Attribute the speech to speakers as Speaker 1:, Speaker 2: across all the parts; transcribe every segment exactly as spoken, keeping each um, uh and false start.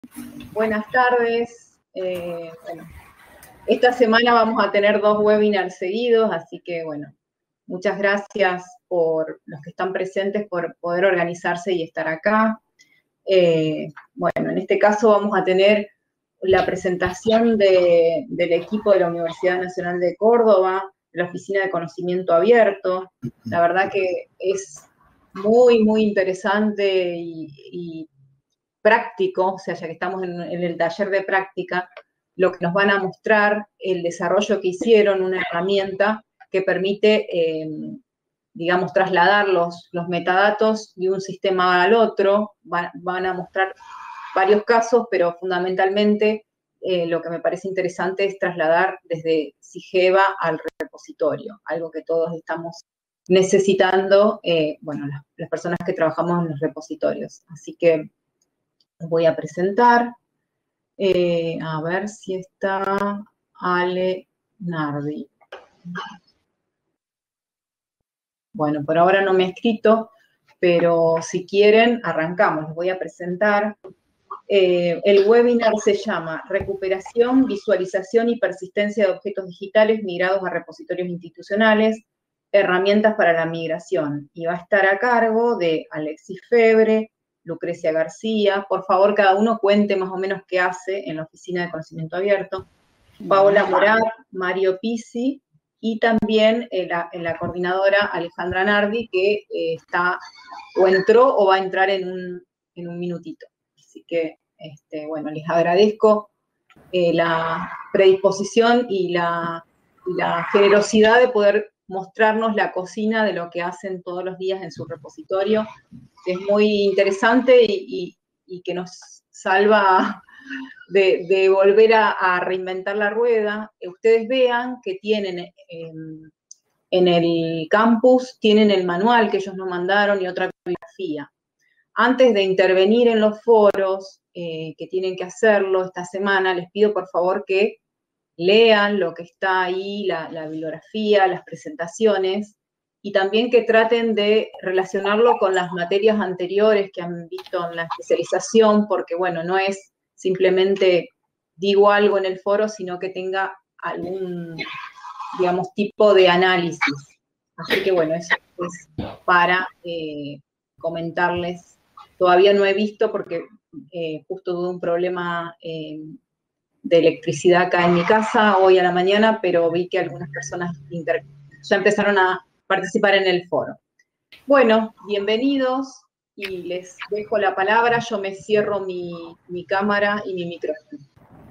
Speaker 1: Buenas tardes. Eh, bueno, esta semana vamos a tener dos webinars seguidos, así que bueno, muchas gracias por los que están presentes por poder organizarse y estar acá. Eh, bueno, en este caso vamos a tener la presentación de, del equipo de la Universidad Nacional de Córdoba, de la Oficina de Conocimiento Abierto. La verdad que es muy, muy interesante y, y práctico, o sea, ya que estamos en, en el taller de práctica, lo que nos van a mostrar, el desarrollo que hicieron, una herramienta que permite, eh, digamos, trasladar los, los metadatos de un sistema al otro. Van, van a mostrar varios casos, pero fundamentalmente eh, lo que me parece interesante es trasladar desde Sigeva al repositorio, algo que todos estamos necesitando, eh, bueno, las, las personas que trabajamos en los repositorios. Así que voy a presentar. Eh, a ver si está Ale Nardi. Bueno, por ahora no me ha escrito, pero si quieren, arrancamos. Les voy a presentar. Eh, el webinar se llama Recuperación, Visualización y Persistencia de Objetos Digitales Migrados a Repositorios Institucionales, Herramientas para la Migración. Y va a estar a cargo de Alexis Febre, Lucrecia García. Por favor, cada uno cuente más o menos qué hace en la Oficina de Conocimiento Abierto. Paola Morat, Mario Pisi y también eh, la, la coordinadora Alejandra Nardi, que eh, está o entró o va a entrar en un, en un minutito. Así que, este, bueno, les agradezco eh, la predisposición y la, la generosidad de poder mostrarnos la cocina de lo que hacen todos los días en su repositorio, que es muy interesante y, y, y que nos salva de, de volver a, a reinventar la rueda. Ustedes vean que tienen eh, en el campus, tienen el manual que ellos nos mandaron y otra bibliografía. Antes de intervenir en los foros, eh, que tienen que hacerlo esta semana, les pido por favor que lean lo que está ahí, la, la bibliografía, las presentaciones, y también que traten de relacionarlo con las materias anteriores que han visto en la especialización, porque bueno, no es simplemente digo algo en el foro, sino que tenga algún, digamos, tipo de análisis. Así que bueno, eso es para eh, comentarles. Todavía no he visto porque eh, justo tuve un problema eh, de electricidad acá en mi casa hoy a la mañana, pero vi que algunas personas ya empezaron a participar en el foro. Bueno, bienvenidos y les dejo la palabra. Yo me cierro mi, mi cámara y mi micrófono.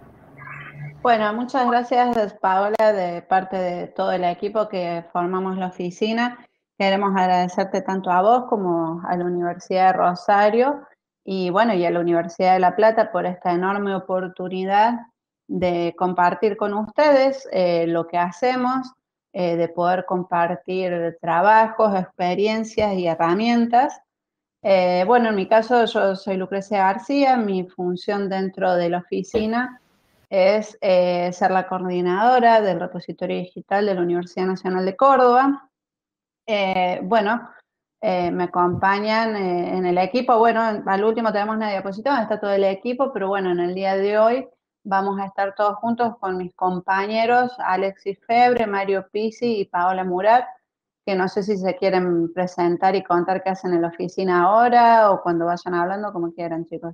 Speaker 2: Bueno, muchas gracias, Paola, de parte de todo el equipo que formamos la oficina. Queremos agradecerte tanto a vos como a la Universidad de Rosario y, bueno, y a la Universidad de La Plata por esta enorme oportunidad de compartir con ustedes eh, lo que hacemos, eh, de poder compartir trabajos, experiencias y herramientas. Eh, bueno, en mi caso yo soy Lucrecia García, mi función dentro de la oficina es eh, ser la coordinadora del repositorio digital de la Universidad Nacional de Córdoba. Eh, bueno, eh, me acompañan eh, en el equipo. Bueno, al último tenemos una diapositiva donde está todo el equipo, pero bueno, en el día de hoy vamos a estar todos juntos con mis compañeros Alexis Febre, Mario Pisi y Paola Murat, que no sé si se quieren presentar y contar qué hacen en la oficina ahora o cuando vayan hablando, como quieran, chicos.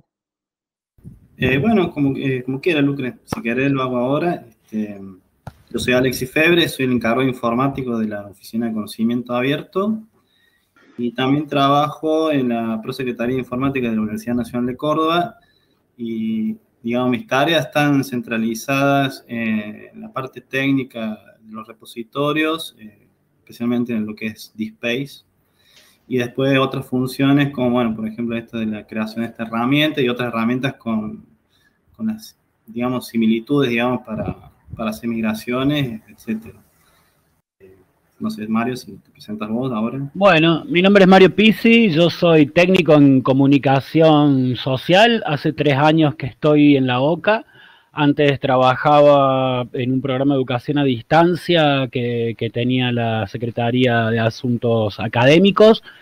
Speaker 3: Eh, bueno, como, eh, como quiera, Lucre, si querés lo hago ahora. Este, yo soy Alexis Febre, soy el encargado informático de la Oficina de Conocimiento Abierto y también trabajo en la Prosecretaría de Informática de la Universidad Nacional de Córdoba y, digamos, mis tareas están centralizadas en la parte técnica de los repositorios, eh, especialmente en lo que es DSpace, y después otras funciones como, bueno, por ejemplo, esto de la creación de esta herramienta y otras herramientas con, con las, digamos, similitudes, digamos, para, para hacer migraciones, etcétera. Eh, no sé, Mario, si te presentas vos ahora.
Speaker 4: Bueno, mi nombre es Mario Pisi, yo soy técnico en comunicación social, hace tres años que estoy en la OCA. Antes trabajaba en un programa de educación a distancia que, que tenía la Secretaría de Asuntos Académicos.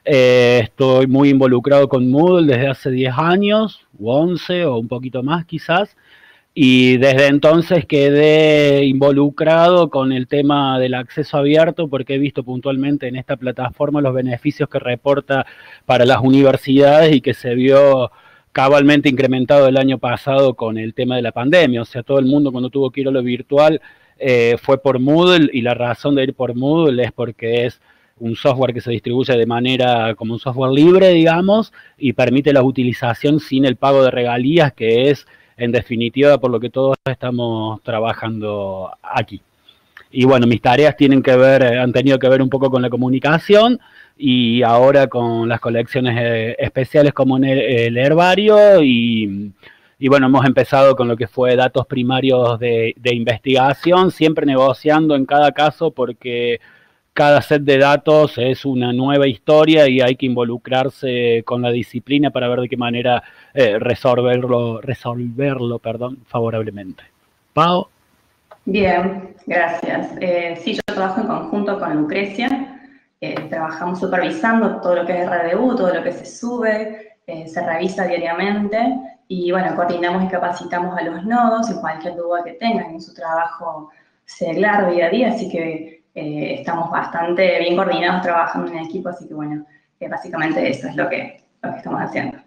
Speaker 4: Eh, estoy muy involucrado con Moodle desde hace diez años, u once, o un poquito más quizás, y desde entonces quedé involucrado con el tema del acceso abierto porque he visto puntualmente en esta plataforma los beneficios que reporta para las universidades y que se vio cabalmente incrementado el año pasado con el tema de la pandemia. O sea, todo el mundo cuando tuvo que ir a lo virtual eh, fue por Moodle, y la razón de ir por Moodle es porque es un software que se distribuye de manera como un software libre, digamos, y permite la utilización sin el pago de regalías, que es en definitiva por lo que todos estamos trabajando aquí. Y bueno, mis tareas tienen que ver, han tenido que ver un poco con la comunicación y ahora con las colecciones eh, especiales como en el, el herbario y, y bueno, hemos empezado con lo que fue datos primarios de, de investigación, siempre negociando en cada caso porque cada set de datos es una nueva historia y hay que involucrarse con la disciplina para ver de qué manera eh, resolverlo, resolverlo perdón, favorablemente. Pau.
Speaker 5: Bien, gracias. Eh, sí, yo trabajo en conjunto con Lucrecia. Eh, trabajamos supervisando todo lo que es R D U, todo lo que se sube, eh, se revisa diariamente y bueno, coordinamos y capacitamos a los nodos en cualquier duda que tengan en su trabajo seglar día a día, así que Eh, estamos bastante bien coordinados trabajando en equipo, así que bueno, eh, básicamente eso es lo que, lo que estamos haciendo.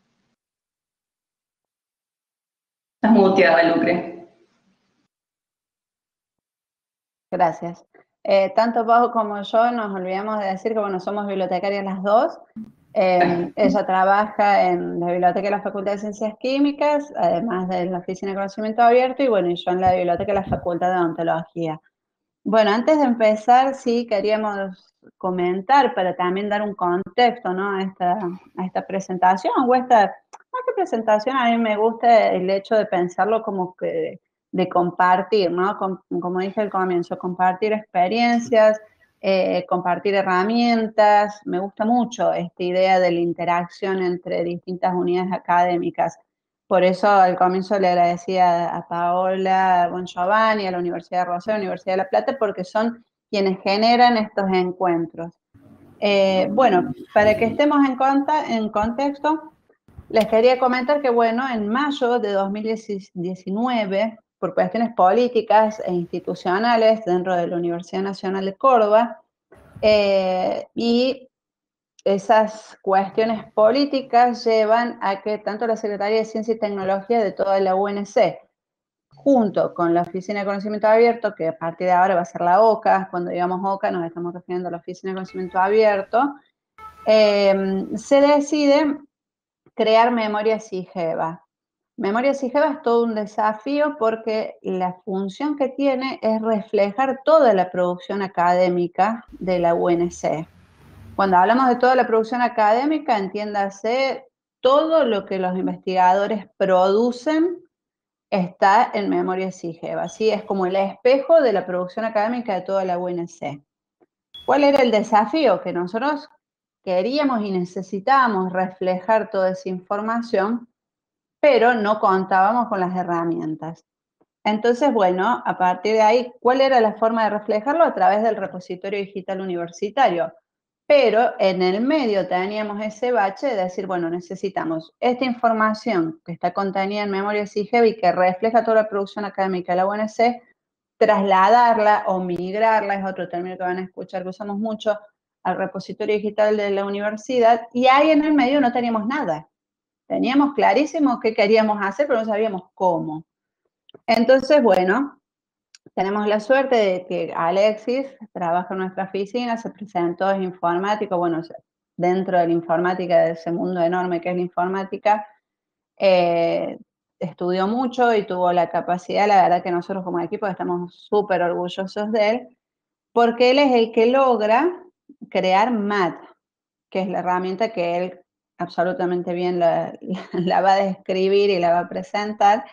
Speaker 5: Estás muteada, Lucre.
Speaker 2: Gracias. Eh, tanto Pau como yo nos olvidamos de decir que bueno, somos bibliotecarias las dos. Eh, ella trabaja en la biblioteca de la Facultad de Ciencias Químicas, además de la Oficina de Conocimiento Abierto, y bueno, y yo en la biblioteca de la Facultad de Odontología. Bueno, antes de empezar, sí queríamos comentar para también dar un contexto, ¿no?, a esta, a esta presentación, o esta, más que presentación, a mí me gusta el hecho de pensarlo como que de compartir, ¿no? Como, como dije al comienzo, compartir experiencias, eh, compartir herramientas. Me gusta mucho esta idea de la interacción entre distintas unidades académicas. Por eso al comienzo le agradecía a Paola Bongiovanni, a la Universidad de Rosario, a la Universidad de La Plata, porque son quienes generan estos encuentros. Eh, bueno, para que estemos en, conta, en contexto, les quería comentar que, bueno, en mayo de dos mil diecinueve, por cuestiones políticas e institucionales dentro de la Universidad Nacional de Córdoba, eh, y esas cuestiones políticas llevan a que tanto la Secretaría de Ciencia y Tecnología de toda la U N C, junto con la Oficina de Conocimiento Abierto, que a partir de ahora va a ser la OCA, cuando digamos OCA nos estamos refiriendo a la Oficina de Conocimiento Abierto, eh, se decide crear Memoria SIGEVA. Memoria SIGEVA es todo un desafío porque la función que tiene es reflejar toda la producción académica de la U N C. Cuando hablamos de toda la producción académica, entiéndase todo lo que los investigadores producen está en Memoria SIGEVA, ¿sí? Es como el espejo de la producción académica de toda la U N C. ¿Cuál era el desafío? Que nosotros queríamos y necesitábamos reflejar toda esa información, pero no contábamos con las herramientas. Entonces, bueno, a partir de ahí, ¿cuál era la forma de reflejarlo? A través del repositorio digital universitario. Pero en el medio teníamos ese bache de decir, bueno, necesitamos esta información que está contenida en Memoria SIGEVA y que refleja toda la producción académica de la U N C, trasladarla o migrarla, es otro término que van a escuchar que usamos mucho, al repositorio digital de la universidad, y ahí en el medio no teníamos nada. Teníamos clarísimo qué queríamos hacer, pero no sabíamos cómo. Entonces, bueno, tenemos la suerte de que Alexis trabaja en nuestra oficina, se presentó, es informático, bueno, dentro de la informática, de ese mundo enorme que es la informática, eh, estudió mucho y tuvo la capacidad, la verdad que nosotros como equipo estamos súper orgullosos de él, porque él es el que logra crear M A T, que es la herramienta que él absolutamente bien la, la va a describir y la va a presentar.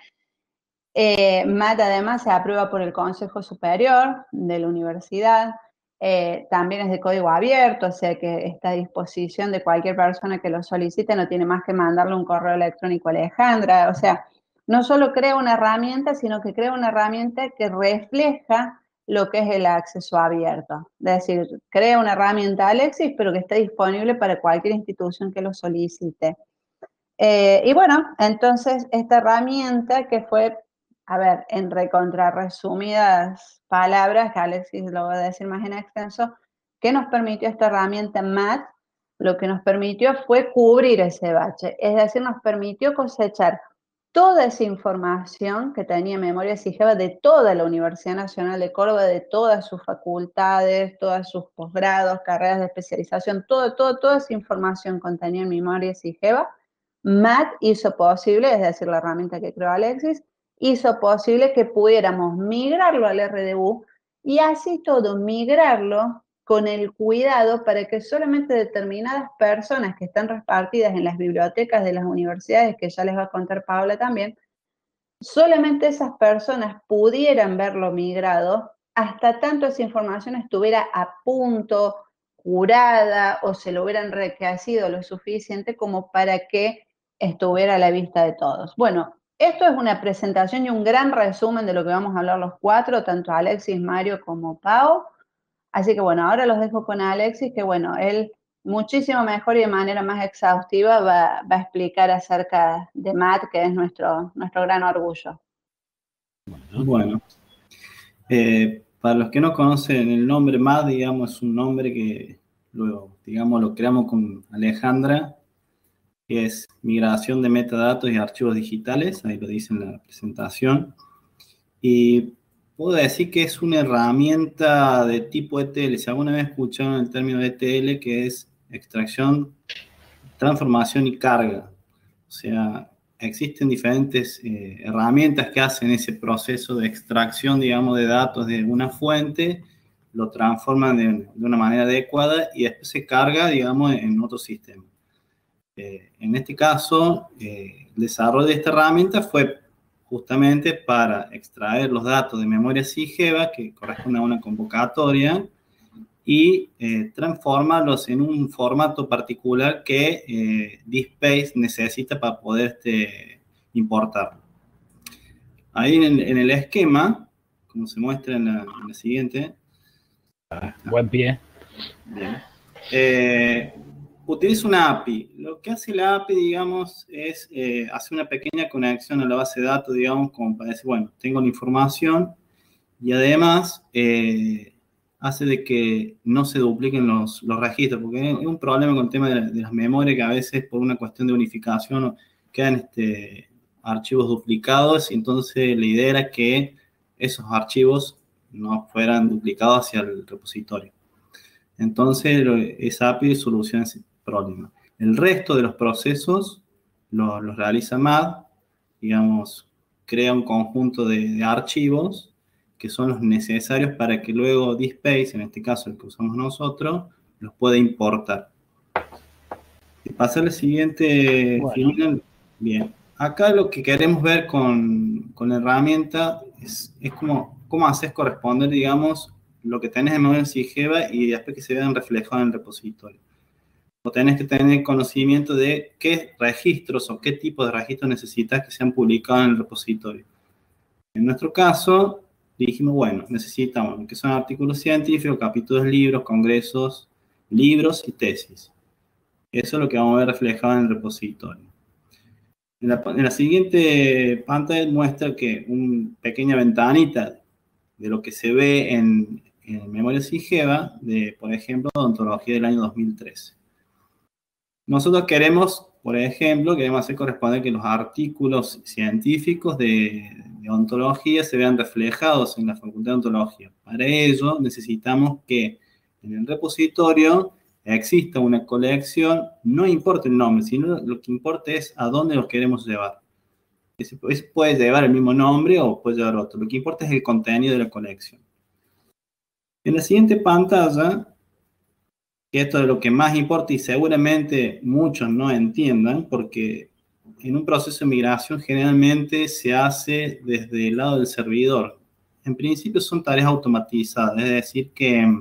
Speaker 2: Eh, M A T además se aprueba por el Consejo Superior de la Universidad, eh, también es de código abierto, o sea que está a disposición de cualquier persona que lo solicite, no tiene más que mandarle un correo electrónico a Alejandra, o sea, no solo crea una herramienta, sino que crea una herramienta que refleja lo que es el acceso abierto. Es decir, crea una herramienta Alexis, pero que esté disponible para cualquier institución que lo solicite. Eh, y bueno, entonces esta herramienta que fue, a ver, en recontra resumidas palabras, que Alexis lo va a decir más en extenso, ¿qué nos permitió esta herramienta M A T? Lo que nos permitió fue cubrir ese bache, es decir, nos permitió cosechar toda esa información que tenía Memoria SIGEVA de toda la Universidad Nacional de Córdoba, de todas sus facultades, todos sus posgrados, carreras de especialización, todo, todo, toda esa información contenida en Memoria SIGEVA. M A T hizo posible, es decir, la herramienta que creó Alexis, hizo posible que pudiéramos migrarlo al R D U y así todo migrarlo con el cuidado para que solamente determinadas personas que están repartidas en las bibliotecas de las universidades, que ya les va a contar Paola también, solamente esas personas pudieran verlo migrado hasta tanto esa información estuviera a punto, curada o se lo hubieran enriquecido lo suficiente como para que estuviera a la vista de todos. Bueno, esto es una presentación y un gran resumen de lo que vamos a hablar los cuatro, tanto Alexis, Mario como Pau. Así que bueno, ahora los dejo con Alexis, que bueno, él muchísimo mejor y de manera más exhaustiva va, va a explicar acerca de M A T, que es nuestro, nuestro gran orgullo.
Speaker 3: Bueno, eh, para los que no conocen el nombre M A T, digamos, es un nombre que luego, digamos, lo creamos con Alejandra, que es migración de metadatos y archivos digitales, ahí lo dice en la presentación. Y puedo decir que es una herramienta de tipo E T L. Si alguna vez escucharon el término E T L, que es extracción, transformación y carga. O sea, existen diferentes eh, herramientas que hacen ese proceso de extracción, digamos, de datos de una fuente, lo transforman de, de una manera adecuada y después se carga, digamos, en otro sistema. Eh, en este caso, eh, el desarrollo de esta herramienta fue justamente para extraer los datos de memoria SIGEVA, que corresponde a una convocatoria, y eh, transformarlos en un formato particular que eh, DSpace necesita para poder este, importarlo. Ahí en, en el esquema, como se muestra en la, en la siguiente.
Speaker 4: Ah, buen pie.
Speaker 3: Bien. Eh, utiliza una A P I. Lo que hace la A P I, digamos, es eh, hacer una pequeña conexión a la base de datos, digamos, como para decir, bueno, tengo la información y además eh, hace de que no se dupliquen los, los registros, porque es un problema con el tema de, la, de las memorias que a veces por una cuestión de unificación quedan este, archivos duplicados y entonces la idea era que esos archivos no fueran duplicados hacia el repositorio. Entonces, esa A P I soluciona ese problema. El resto de los procesos los lo realiza M A D, digamos, crea un conjunto de, de archivos que son los necesarios para que luego DSpace, en este caso el que usamos nosotros, los pueda importar. Y pasar al siguiente, bueno. Final. Bien. Acá lo que queremos ver con, con la herramienta es, es cómo, cómo haces corresponder, digamos, lo que tenés en memoria SIGEVA y después que se vean reflejados en el repositorio. O tenés que tener conocimiento de qué registros o qué tipo de registros necesitas que sean publicados en el repositorio. En nuestro caso, dijimos, bueno, necesitamos que son artículos científicos, capítulos de libros, congresos, libros y tesis. Eso es lo que vamos a ver reflejado en el repositorio. En la, en la siguiente pantalla muestra que una pequeña ventanita de lo que se ve en, en memoria SIGEVA, de, por ejemplo, de ontología del año dos mil trece. Nosotros queremos, por ejemplo, queremos hacer corresponder que los artículos científicos de, de ontología se vean reflejados en la Facultad de Ontología. Para ello necesitamos que en el repositorio exista una colección, no importa el nombre, sino lo que importa es a dónde los queremos llevar. Ese puede llevar el mismo nombre o puede llevar otro. Lo que importa es el contenido de la colección. En la siguiente pantalla, que esto es lo que más importa y seguramente muchos no entiendan, porque en un proceso de migración generalmente se hace desde el lado del servidor. En principio son tareas automatizadas, es decir que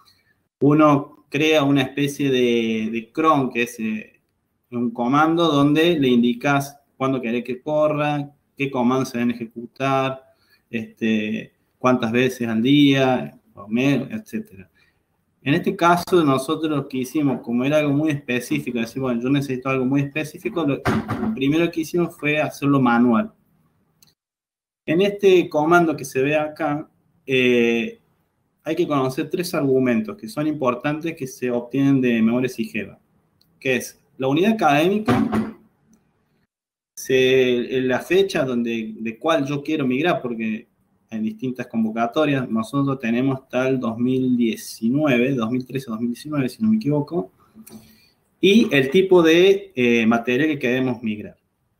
Speaker 3: uno crea una especie de, de cron, que es eh, un comando donde le indicas cuándo querés que corra, qué comandos se deben ejecutar, este, cuántas veces al día, o mes, etcétera. En este caso, nosotros lo que hicimos, como era algo muy específico, decir, bueno, yo necesito algo muy específico, lo, lo primero que hicimos fue hacerlo manual. En este comando que se ve acá, eh, hay que conocer tres argumentos que son importantes que se obtienen de memoria SIGEVA, que es la unidad académica, se, la fecha donde, de cuál yo quiero migrar, porque en distintas convocatorias, nosotros tenemos hasta el dos mil diecinueve, dos mil trece, dos mil diecinueve, si no me equivoco, y el tipo de eh, material que queremos migrar.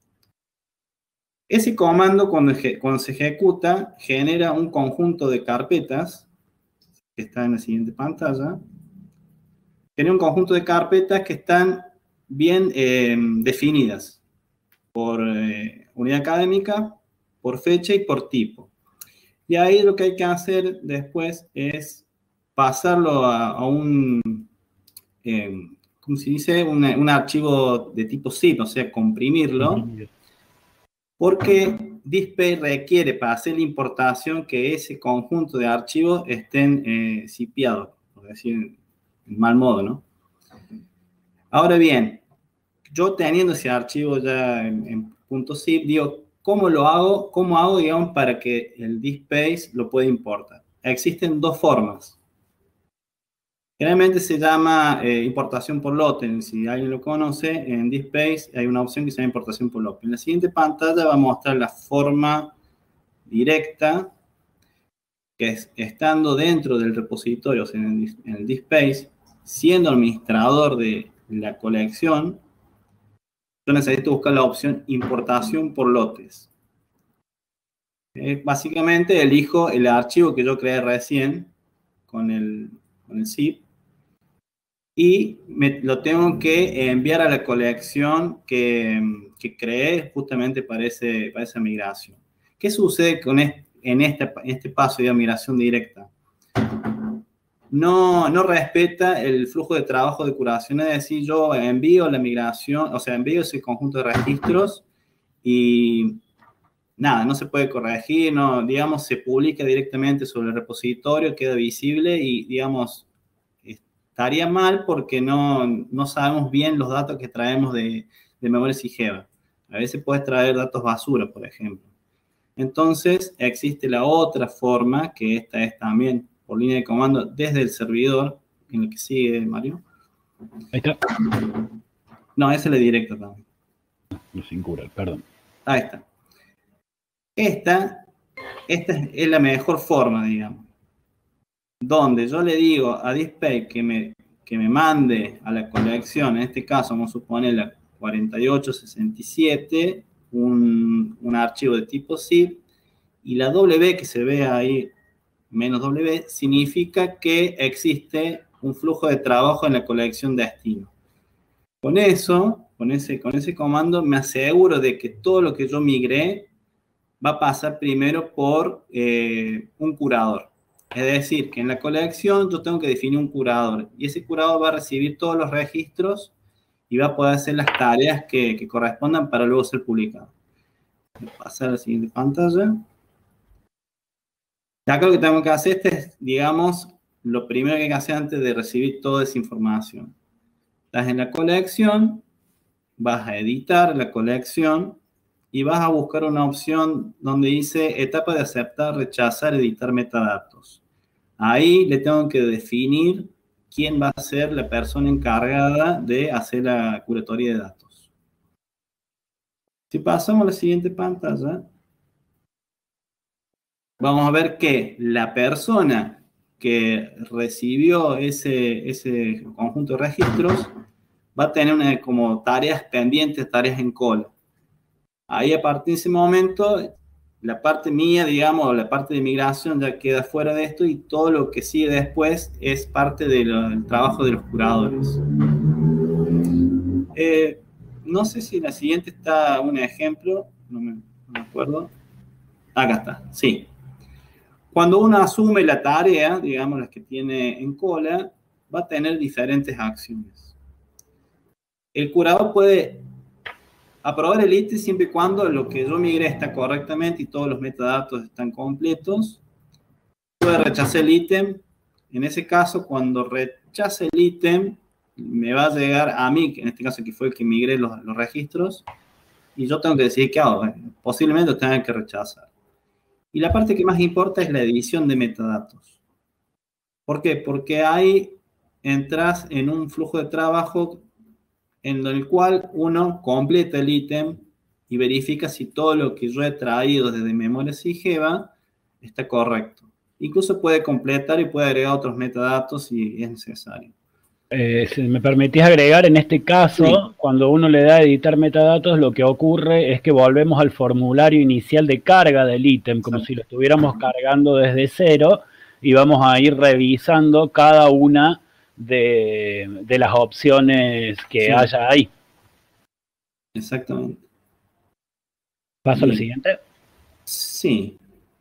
Speaker 3: Ese comando, cuando, cuando se ejecuta, genera un conjunto de carpetas, que está en la siguiente pantalla, genera un conjunto de carpetas que están bien eh, definidas por eh, unidad académica, por fecha y por tipo. Y ahí lo que hay que hacer después es pasarlo a, a un, eh, ¿cómo se dice? Un, un archivo de tipo zip, o sea, comprimirlo, porque DISPay requiere para hacer la importación que ese conjunto de archivos estén eh, zipeados, por decir en mal modo, ¿no? Ahora bien, yo teniendo ese archivo ya en, en .zip, digo, ¿cómo lo hago? ¿Cómo hago, digamos, para que el DISPay lo pueda importar? Existen dos formas. Generalmente se llama eh, importación por lote. Si alguien lo conoce, en DISPay hay una opción que se llama importación por lote. En la siguiente pantalla va a mostrar la forma directa, que es estando dentro del repositorio, o sea, en el, en el DISPay, siendo administrador de la colección, yo necesito buscar la opción importación por lotes. Eh, básicamente elijo el archivo que yo creé recién con el, con el zip y me, lo tengo que enviar a la colección que, que creé justamente para, ese, para esa migración. ¿Qué sucede con este, en, este, en este paso de migración directa? No, no respeta el flujo de trabajo de curación, es decir, yo envío la migración, o sea, envío ese conjunto de registros y nada, no se puede corregir, no, digamos, se publica directamente sobre el repositorio, queda visible y, digamos, estaría mal porque no, no sabemos bien los datos que traemos de, de memoria SIGEVA. A veces puedes traer datos basura, por ejemplo. Entonces, existe la otra forma, que esta es también por línea de comando desde el servidor, en lo que sigue, Mario.
Speaker 4: Ahí está.
Speaker 3: No, esa es la directa también.
Speaker 4: No, sin curar, perdón.
Speaker 3: Ahí está. Esta, esta es la mejor forma, digamos, donde yo le digo a DISPay que me, que me mande a la colección, en este caso vamos a suponer la cuarenta y ocho sesenta y siete, un, un archivo de tipo zip, y la W que se ve ahí, menos W, significa que existe un flujo de trabajo en la colección destino. Con eso, con ese, con ese comando, me aseguro de que todo lo que yo migré va a pasar primero por eh, un curador. Es decir, que en la colección yo tengo que definir un curador, y ese curador va a recibir todos los registros y va a poder hacer las tareas que, que correspondan para luego ser publicado. Voy a pasar a la siguiente pantalla. Acá lo que tengo que hacer este es, digamos, lo primero que hay que hacer antes de recibir toda esa información. Estás en la colección, vas a editar la colección y vas a buscar una opción donde dice etapa de aceptar, rechazar, editar metadatos. Ahí le tengo que definir quién va a ser la persona encargada de hacer la curatoria de datos. Si pasamos a la siguiente pantalla, vamos a ver que la persona que recibió ese, ese conjunto de registros va a tener una, como tareas pendientes, tareas en cola. Ahí a partir de ese momento, la parte mía, digamos, la parte de migración ya queda fuera de esto y todo lo que sigue después es parte del trabajo de los curadores. Eh, no sé si en la siguiente está un ejemplo, no me, no me acuerdo. Acá está, sí. Cuando uno asume la tarea, digamos, las que tiene en cola, va a tener diferentes acciones. El curador puede aprobar el ítem siempre y cuando lo que yo migré está correctamente y todos los metadatos están completos. puede rechazar el ítem. En ese caso, cuando rechace el ítem, me va a llegar a mí, que en este caso que fue el que migré los, los registros, y yo tengo que decidir qué hago. Posiblemente lo tenga que rechazar. Y la parte que más importa es la edición de metadatos. ¿Por qué? Porque ahí entras en un flujo de trabajo en el cual uno completa el ítem y verifica si todo lo que yo he traído desde memoria Sigeva está correcto. Incluso puede completar y puede agregar otros metadatos si es necesario.
Speaker 4: Eh, si me permitís agregar, en este caso, sí, cuando uno le da a editar metadatos, lo que ocurre es que volvemos al formulario inicial de carga del ítem, como sí, si lo estuviéramos cargando desde cero, y vamos a ir revisando cada una de, de las opciones que sí. haya ahí.
Speaker 3: Exactamente.
Speaker 4: ¿Paso a lo siguiente?
Speaker 3: Sí.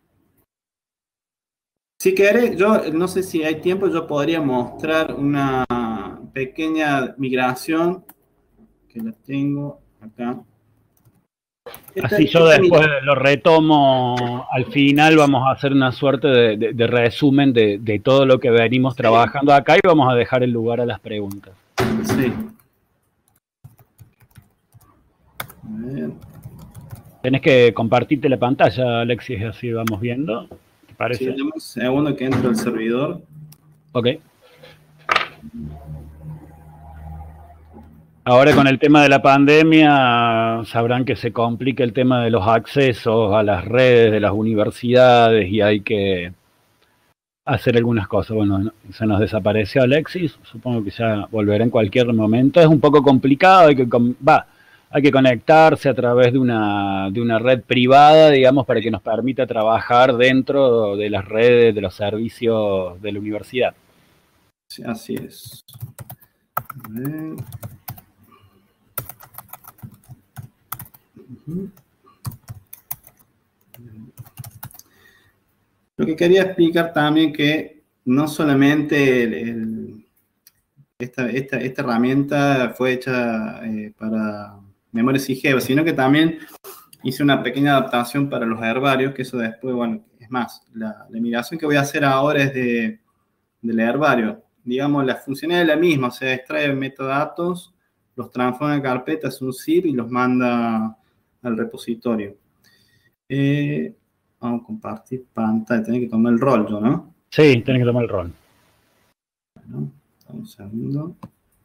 Speaker 3: Si querés, yo no sé si hay tiempo, yo podría mostrar una pequeña migración que la tengo acá.
Speaker 4: Esta, Así yo después lo retomo al final, vamos a hacer una suerte de, de, de resumen de, de todo lo que venimos sí. trabajando acá y vamos a dejar el lugar a las preguntas.
Speaker 3: Sí. A ver.
Speaker 4: Tenés que compartirte la pantalla, Alexis, así vamos viendo. ¿Te parece?
Speaker 3: Sí, dame un segundo que entro al servidor.
Speaker 4: Ok. Ahora con el tema de la pandemia sabrán que se complica el tema de los accesos a las redes de las universidades y hay que hacer algunas cosas. Bueno, se nos desapareció Alexis, supongo que ya volverá en cualquier momento. Es un poco complicado, hay que, va, hay que conectarse a través de una, de una red privada, digamos, para que nos permita trabajar dentro de las redes de los servicios de la universidad.
Speaker 3: Sí, así es. A ver. Lo que quería explicar también que no solamente el, el, esta, esta, esta herramienta fue hecha eh, para memoria Sigeva, sino que también hice una pequeña adaptación para los herbarios, que eso después, bueno, es más, la, la migración que voy a hacer ahora es de, del herbario. Digamos, la funcionalidad es la misma, o sea, extrae metadatos, los transforma en carpetas, un zip y los manda al repositorio. Eh, vamos a compartir pantalla. Tenés que tomar el rol, yo, ¿no?
Speaker 4: Sí, tenés que tomar el rol.
Speaker 3: Bueno, un segundo.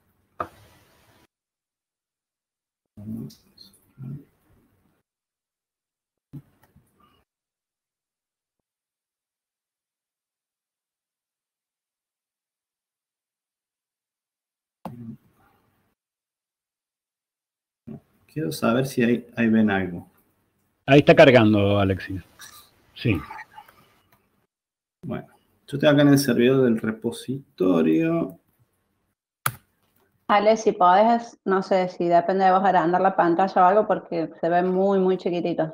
Speaker 3: Quiero saber si ahí, ahí ven algo.
Speaker 4: Ahí está cargando, Alexis. Sí.
Speaker 3: Bueno, yo estoy acá en el servidor del repositorio.
Speaker 2: Ale, si podés, no sé si depende de vos agrandar la pantalla o algo porque se ve muy, muy chiquitito.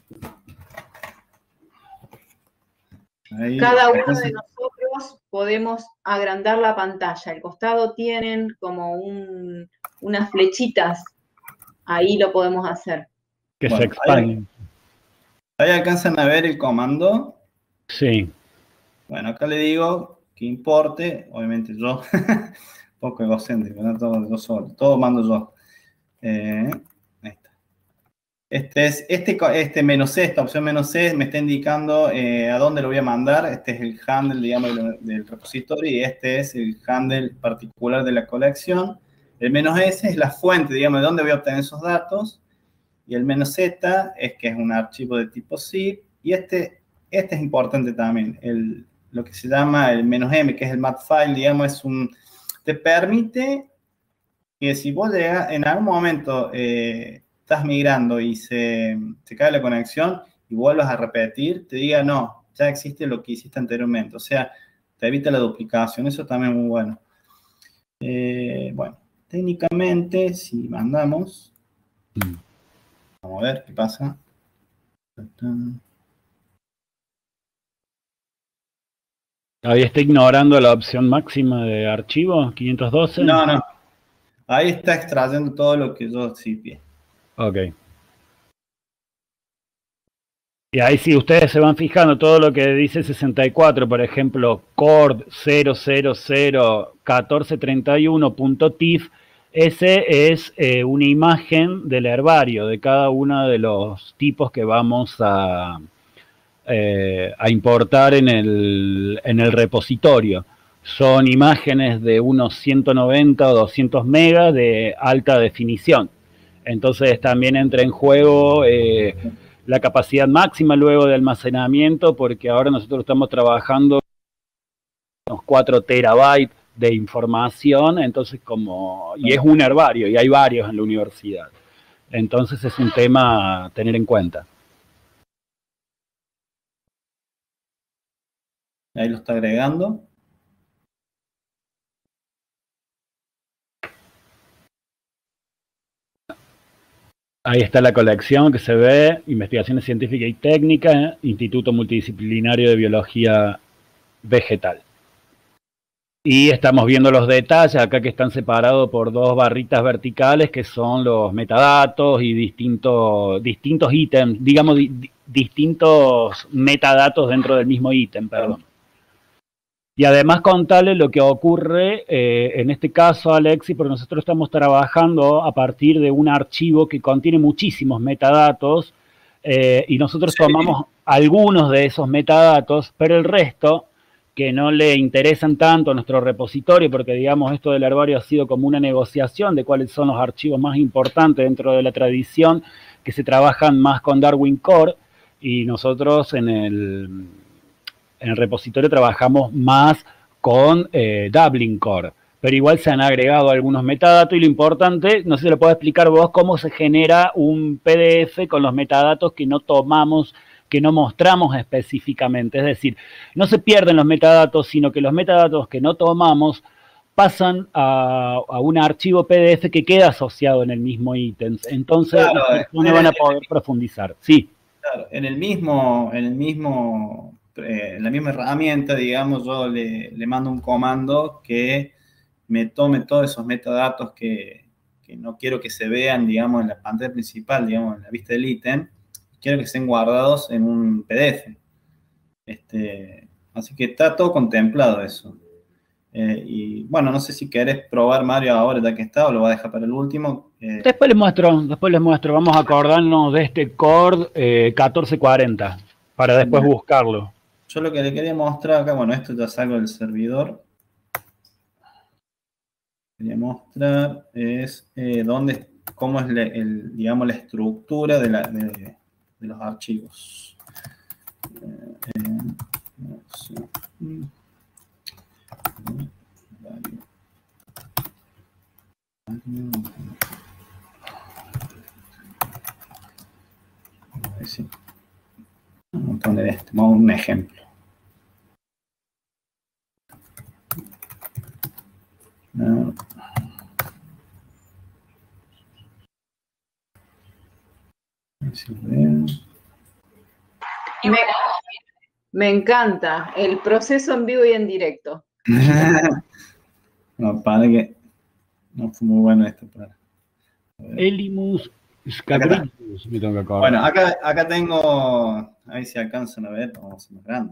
Speaker 3: Ahí,
Speaker 1: Cada uno de nosotros podemos agrandar la pantalla. Al costado tienen como un, unas flechitas. Ahí lo podemos hacer.
Speaker 4: Que bueno, se expanden.
Speaker 3: Ahí, ahí alcanzan a ver el comando.
Speaker 4: Sí.
Speaker 3: Bueno, acá le digo que importe, obviamente yo, un poco egocéntrico, ¿no? Todo yo solo, todo mando yo. Eh, ahí está. Este es, este, este menos C, esta opción menos C me está indicando eh, a dónde lo voy a mandar. Este es el handle, digamos, del, del repositorio y este es el handle particular de la colección. El menos S es la fuente, digamos, de dónde voy a obtener esos datos. Y el menos Z es que es un archivo de tipo zip. Y este, este es importante también. El, lo que se llama el menos M, que es el Makefile, digamos, es un, te permite que si vos llegas, en algún momento eh, estás migrando y se, se cae la conexión y vuelvas a repetir, te diga, no, ya existe lo que hiciste anteriormente. O sea, te evita la duplicación. Eso también es muy bueno. Eh, bueno. Técnicamente, si mandamos, vamos a ver qué pasa.
Speaker 4: Ahí está ignorando la opción máxima de archivo, quinientos doce.
Speaker 3: No, no. Ahí está extrayendo todo lo que yo cipié.
Speaker 4: Ok. Y ahí sí, ustedes se van fijando todo lo que dice sesenta y cuatro, por ejemplo, cord cero cero cero uno cuatro tres uno punto T I F, ese es eh, una imagen del herbario de cada uno de los tipos que vamos a, eh, a importar en el, en el repositorio. Son imágenes de unos ciento noventa o doscientos megas de alta definición. Entonces también entra en juego eh, la capacidad máxima luego de almacenamiento, porque ahora nosotros estamos trabajando unos cuatro terabytes de información, entonces como, y es un herbario, y hay varios en la universidad. Entonces es un tema a tener en cuenta.
Speaker 3: Ahí lo está agregando.
Speaker 4: Ahí está la colección que se ve, Investigaciones Científicas y Técnicas, Instituto Multidisciplinario de Biología Vegetal. Y estamos viendo los detalles acá que están separados por dos barritas verticales que son los metadatos y distintos, distintos ítems, digamos di, distintos metadatos dentro del mismo ítem, perdón. Y además contarles lo que ocurre, eh, en este caso, Alexis, porque nosotros estamos trabajando a partir de un archivo que contiene muchísimos metadatos, eh, y nosotros sí. tomamos algunos de esos metadatos, pero el resto, que no le interesan tanto a nuestro repositorio, porque digamos esto del herbario ha sido como una negociación de cuáles son los archivos más importantes dentro de la tradición, que se trabajan más con Darwin Core, y nosotros en el... En el repositorio trabajamos más con eh, Dublin Core, pero igual se han agregado algunos metadatos y lo importante, no sé si lo puedo explicar vos, cómo se genera un P D F con los metadatos que no tomamos, que no mostramos específicamente. Es decir, no se pierden los metadatos, sino que los metadatos que no tomamos pasan a, a un archivo P D F que queda asociado en el mismo ítem. Entonces,
Speaker 3: claro,
Speaker 4: las personas van a poder profundizar. Sí.
Speaker 3: Claro, en el mismo... En el mismo... en la misma herramienta, digamos, yo le, le mando un comando que me tome todos esos metadatos que, que no quiero que se vean, digamos, en la pantalla principal, digamos, en la vista del ítem, quiero que estén guardados en un P D F. Este, así que está todo contemplado eso. Eh, y bueno, no sé si querés probar, Mario, ahora ya que está, o lo va a dejar para el último. Eh,
Speaker 4: después les muestro, después les muestro. Vamos a acordarnos de este cord eh, catorce cuarenta para después bien. buscarlo.
Speaker 3: Yo lo que le quería mostrar acá, bueno, esto ya salgo del servidor. Quería mostrar es eh, dónde, cómo es, le, el, digamos, la estructura de, la, de, de los archivos. Eh, eh, sí. Sí. Vamos a poner este, vamos a un ejemplo. No.
Speaker 1: Me, me encanta el proceso en vivo y en directo.
Speaker 3: No, para que no fue muy bueno esto. Para.
Speaker 4: Elimus Scabrius, me tengo que acordar.
Speaker 3: Bueno, acá, acá tengo, a ver si alcanzan a ver, vamos a hacer más grande.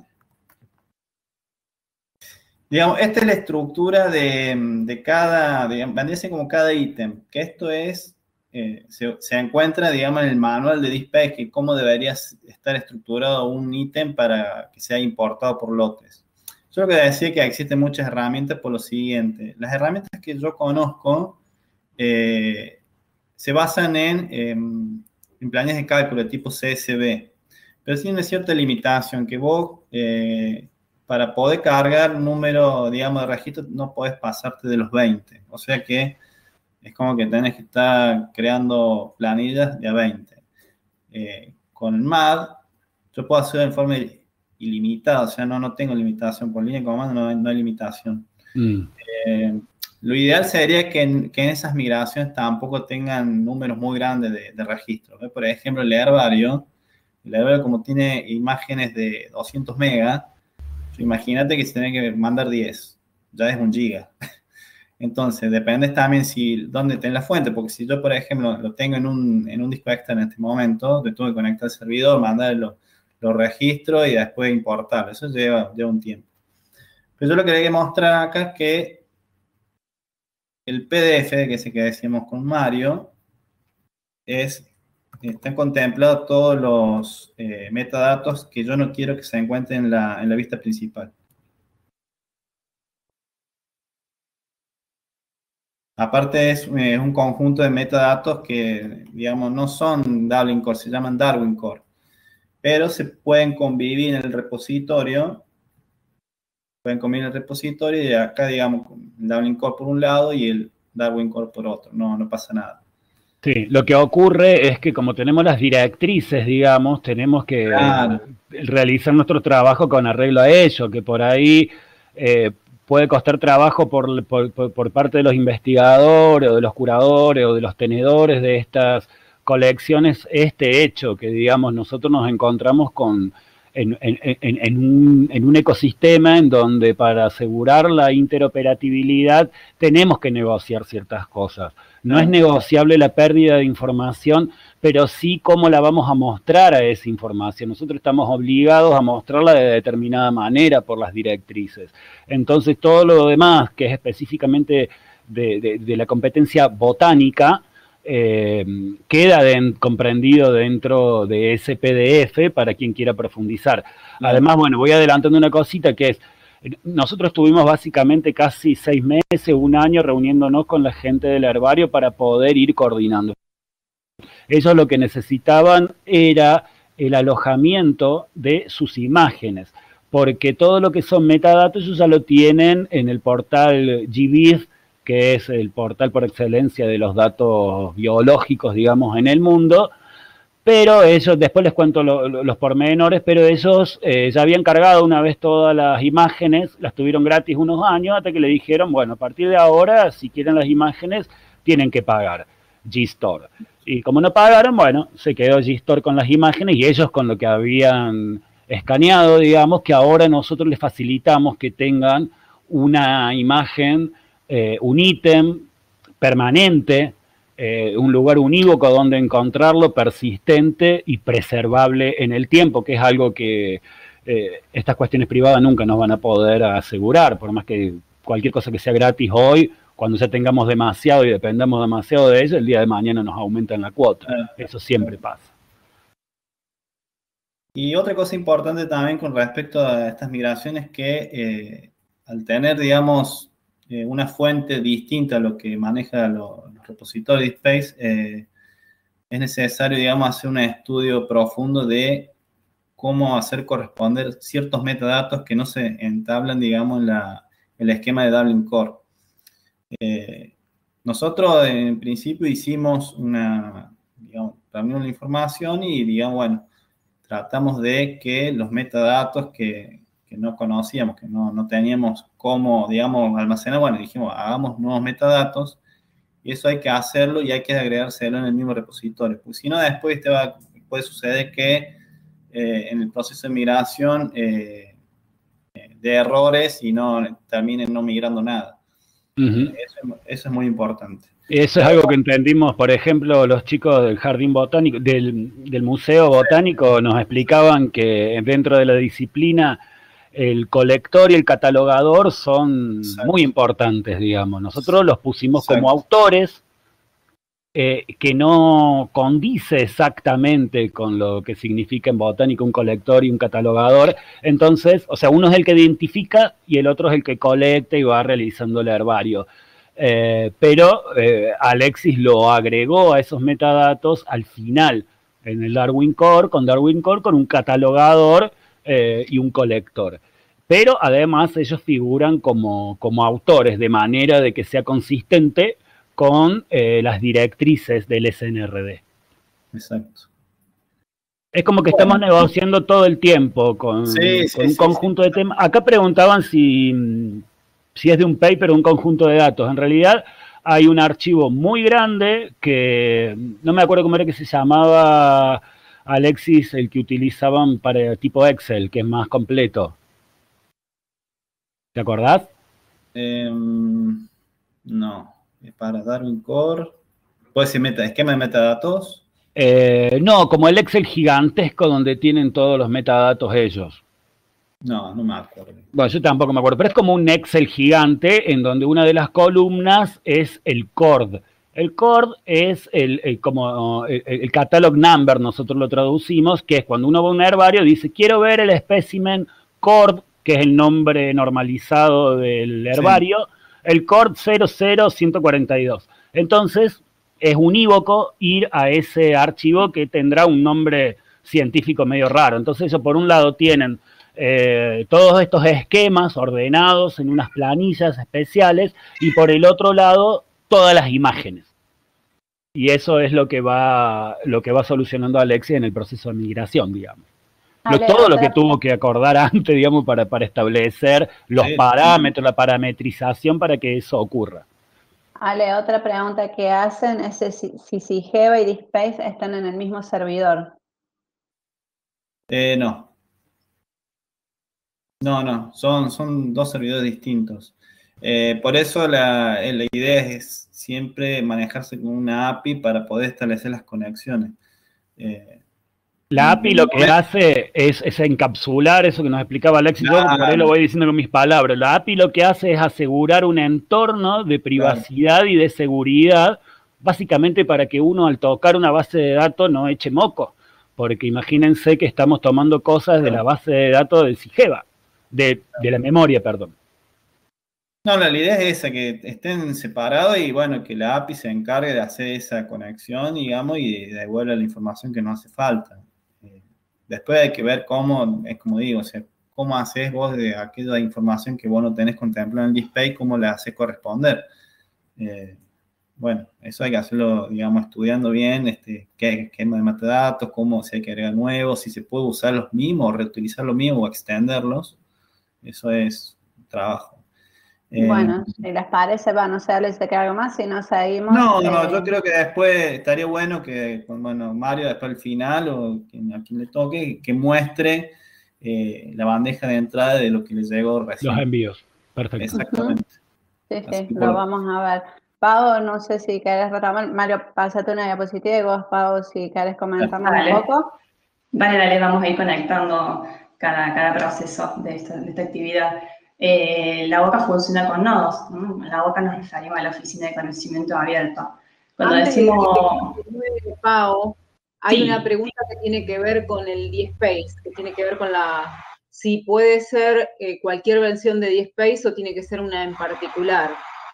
Speaker 3: Digamos, esta es la estructura de, de cada, digamos, vendría como cada ítem, que esto es, eh, se, se encuentra, digamos, en el manual de Dispatch, que cómo debería estar estructurado un ítem para que sea importado por lotes. Yo lo que decía que existen muchas herramientas por lo siguiente. Las herramientas que yo conozco eh, se basan en, eh, en planes de cálculo de tipo C S V, pero tiene una cierta limitación que vos... Eh, para poder cargar un número, digamos, de registro, no podés pasarte de los veinte. O sea que es como que tenés que estar creando planillas de a veinte. Eh, con el M A D, yo puedo hacer en forma ilimitada, o sea, no, no tengo limitación. Por línea de comando no, no hay limitación. Mm. Eh, lo ideal sería que en, que en esas migraciones tampoco tengan números muy grandes de, de registros. ¿eh? Por ejemplo, el herbario, el herbario como tiene imágenes de doscientos megas, imagínate que se tiene que mandar diez, ya es un giga. Entonces, depende también si dónde tenés la fuente, porque si yo, por ejemplo, lo tengo en un, en un disco externo en este momento, le tuve que conectar al servidor, mandar los, lo registro y después importarlo. Eso lleva, lleva un tiempo. Pero yo lo que quería mostrar acá es que el P D F, que es el que decíamos con Mario, es, están contemplados todos los eh, metadatos que yo no quiero que se encuentren en la, en la vista principal. Aparte es, es un conjunto de metadatos que, digamos, no son Dublin Core, se llaman Darwin Core, pero se pueden convivir en el repositorio, pueden convivir en el repositorio y acá, digamos, el Dublin Core por un lado y el Darwin Core por otro, no, no pasa nada.
Speaker 4: Sí, lo que ocurre es que como tenemos las directrices, digamos, tenemos que claro. realizar nuestro trabajo con arreglo a ello, que por ahí eh, puede costar trabajo por, por, por parte de los investigadores o de los curadores o de los tenedores de estas colecciones, este hecho, que digamos nosotros nos encontramos con en, en, en, en, un, en un ecosistema en donde para asegurar la interoperabilidad tenemos que negociar ciertas cosas. No es negociable la pérdida de información, pero sí cómo la vamos a mostrar a esa información. Nosotros estamos obligados a mostrarla de determinada manera por las directrices. Entonces, todo lo demás, que es específicamente de, de, de la competencia botánica, eh, queda de, comprendido dentro de ese P D F para quien quiera profundizar. Además, bueno, voy adelantando una cosita que es, nosotros estuvimos básicamente casi seis meses, un año reuniéndonos con la gente del herbario para poder ir coordinando. Ellos lo que necesitaban era el alojamiento de sus imágenes, porque todo lo que son metadatos ellos ya lo tienen en el portal G B I F, que es el portal por excelencia de los datos biológicos, digamos, en el mundo. Pero ellos, después les cuento lo, lo, los pormenores, pero ellos eh, ya habían cargado una vez todas las imágenes, las tuvieron gratis unos años, hasta que le dijeron, bueno, a partir de ahora, si quieren las imágenes, tienen que pagar G-Store. Y como no pagaron, bueno, se quedó G-Store con las imágenes y ellos con lo que habían escaneado, digamos, que ahora nosotros les facilitamos que tengan una imagen, eh, un ítem permanente, Eh, un lugar unívoco donde encontrarlo, persistente y preservable en el tiempo, que es algo que eh, estas cuestiones privadas nunca nos van a poder asegurar, por más que cualquier cosa que sea gratis hoy, cuando ya tengamos demasiado y dependamos demasiado de ello, el día de mañana nos aumentan la cuota. Eso siempre pasa.
Speaker 3: Y otra cosa importante también con respecto a estas migraciones, que eh, al tener, digamos, eh, una fuente distinta a lo que maneja lo, los repositorios de Space, eh, es necesario, digamos, hacer un estudio profundo de cómo hacer corresponder ciertos metadatos que no se entablan, digamos, en la, el esquema de Dublin Core. Eh, nosotros, en principio, hicimos una, digamos, reunión de información y, digamos, bueno, tratamos de que los metadatos que, que no conocíamos, que no, no teníamos cómo, digamos, almacenar, bueno, dijimos, hagamos nuevos metadatos, y eso hay que hacerlo y hay que agregárselo en el mismo repositorio, porque si no, después te va, puede suceder que eh, en el proceso de migración eh, de errores y no terminen no migrando nada. Uh-huh. eso, eso es muy importante.
Speaker 4: Eso es algo que entendimos, por ejemplo, los chicos del Jardín Botánico, del, del Museo Botánico, nos explicaban que dentro de la disciplina el colector y el catalogador son Exacto. muy importantes, digamos. Nosotros los pusimos Exacto. como autores, eh, que no condice exactamente con lo que significa en botánica un colector y un catalogador. Entonces, o sea, uno es el que identifica y el otro es el que colecta y va realizando el herbario. Eh, pero eh, Alexis lo agregó a esos metadatos al final, en el Darwin Core, con Darwin Core, con un catalogador eh, y un colector. Pero además ellos figuran como, como autores, de manera de que sea consistente con eh, las directrices del S N R D.
Speaker 3: Exacto.
Speaker 4: Es como que estamos negociando todo el tiempo con,
Speaker 3: sí, sí,
Speaker 4: con un
Speaker 3: sí,
Speaker 4: conjunto
Speaker 3: sí.
Speaker 4: de temas. Acá preguntaban si... si es de un paper o un conjunto de datos. En realidad hay un archivo muy grande que no me acuerdo cómo era que se llamaba, Alexis, el que utilizaban para tipo Excel, que es más completo. ¿Te acordás?
Speaker 3: Eh, no, para Darwin Core, puede ser meta, esquema de metadatos.
Speaker 4: Eh, no, como el Excel gigantesco donde tienen todos los metadatos ellos.
Speaker 3: No, no me acuerdo.
Speaker 4: Bueno, yo tampoco me acuerdo, pero es como un Excel gigante en donde una de las columnas es el C O R D. El C O R D es el, el como el, el catalog number, nosotros lo traducimos, que es cuando uno va a un herbario dice, quiero ver el espécimen C O R D, que es el nombre normalizado del herbario, sí. El C O R D cero cero uno cuatro dos. Entonces, es unívoco ir a ese archivo que tendrá un nombre científico medio raro. Entonces, eso por un lado tienen eh, todos estos esquemas ordenados en unas planillas especiales y por el otro lado todas las imágenes. Y eso es lo que va, lo que va solucionando Alexia en el proceso de migración, digamos. Lo, todo lo que tuvo que acordar antes, digamos, para, para establecer los sí, parámetros, la parametrización para que eso ocurra.
Speaker 2: Ale, otra pregunta que hacen es si, si Sigeva y DSpace están en el mismo servidor.
Speaker 3: Eh, no. No, no, son, son dos servidores distintos. Eh, por eso la, la idea es siempre manejarse con una A P I para poder establecer las conexiones. Eh,
Speaker 4: La A P I lo que hace es, es encapsular eso que nos explicaba Alexis,
Speaker 3: claro.
Speaker 4: yo por ahí lo voy diciendo con mis palabras. La A P I lo que hace es asegurar un entorno de privacidad claro. y de seguridad, básicamente para que uno al tocar una base de datos no eche moco. Porque imagínense que estamos tomando cosas de la base de datos del Sigeva, de, de la memoria, perdón.
Speaker 3: No, la idea es esa, que estén separados y bueno, que la A P I se encargue de hacer esa conexión, digamos, y devuelva la información que nos hace falta. Eh, después hay que ver cómo, es como digo, o sea, cómo haces vos de aquella información que vos no tenés contemplada en el display, cómo la haces corresponder. Eh, bueno, eso hay que hacerlo, digamos, estudiando bien, este, qué esquema de metadatos, cómo si hay que agregar nuevos, si se puede usar los mismos, o reutilizar los mismos o extenderlos. Eso es trabajo.
Speaker 2: Bueno, eh, si les parece, va, no sé, Alex, ¿te queda algo más? Si no seguimos.
Speaker 3: No, no,
Speaker 2: eh...
Speaker 3: yo creo que después estaría bueno que, bueno, Mario, después al final, o quien, a quien le toque, que muestre eh, la bandeja de entrada de lo que les llegó recién.
Speaker 4: Los envíos, perfecto.
Speaker 3: Exactamente.
Speaker 2: Uh-huh. Sí, sí, lo vamos a ver. Pau, no sé si querés retomar. Mario, pásate una diapositiva y vos, Pau, si querés comentarnos
Speaker 5: vale.
Speaker 2: un poco.
Speaker 5: Vale, dale, vamos a ir conectando cada, cada proceso de esta, de esta actividad. Eh, la boca funciona con nodos, ¿no? La boca nos referimos a la oficina de conocimiento abierto. Cuando
Speaker 1: Antes
Speaker 5: decimos...
Speaker 1: de Pau, hay
Speaker 5: sí.
Speaker 1: una pregunta que tiene que ver con el DSpace, que tiene que ver con la... si puede ser eh, cualquier versión de DSpace o tiene que ser una en particular.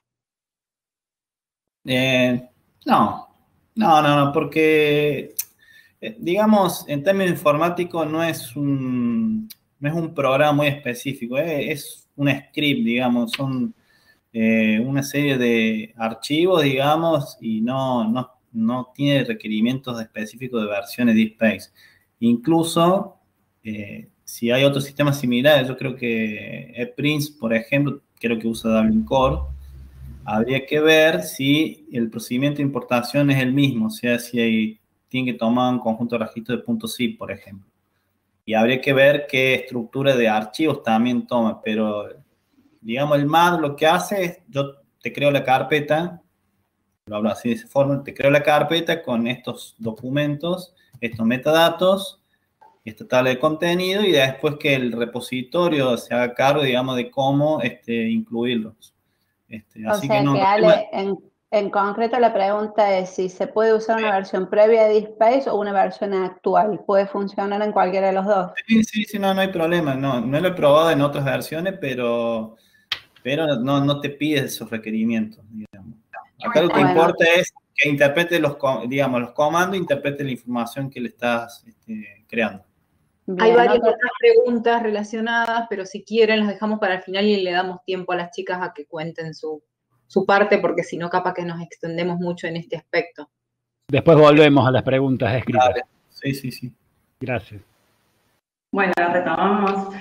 Speaker 3: Eh, no, no, no, no, porque, eh, digamos, en términos informáticos no es un, no es un programa muy específico, eh, es un script, digamos, son eh, una serie de archivos, digamos, y no, no, no tiene requerimientos específicos de versiones de DSpace. Incluso, eh, si hay otros sistemas similares, yo creo que ePrints, por ejemplo, creo que usa Dublin Core. Habría que ver si el procedimiento de importación es el mismo, o sea, si hay, tiene que tomar un conjunto de registros de .zip, por ejemplo. Y habría que ver qué estructura de archivos también toma, pero, digamos, el M A D lo que hace es, yo te creo la carpeta, lo hablo así de esa forma, te creo la carpeta con estos documentos, estos metadatos, esta tabla de contenido, y después que el repositorio se haga cargo, digamos, de cómo este, incluirlos. Este,
Speaker 2: o
Speaker 3: así
Speaker 2: sea
Speaker 3: que, no,
Speaker 2: que Ale, en, en concreto la pregunta es si se puede usar una versión previa de DSpace o una versión actual. ¿Puede funcionar en cualquiera de los dos?
Speaker 3: Sí, sí, sí, no, no hay problema. No, no lo he probado en otras versiones, pero, pero no, no te pide esos requerimientos, digamos. Acá lo que bueno. importa es que interprete los, digamos, los comandos, interprete la información que le estás este, creando.
Speaker 1: Bien, hay varias otras preguntas relacionadas, pero si quieren las dejamos para el final y le damos tiempo a las chicas a que cuenten su, su parte, porque si no, capaz que nos extendemos mucho en este aspecto.
Speaker 4: Después volvemos a las preguntas escritas.
Speaker 3: Vale. Sí, sí, sí.
Speaker 4: Gracias.
Speaker 5: Bueno, retomamos.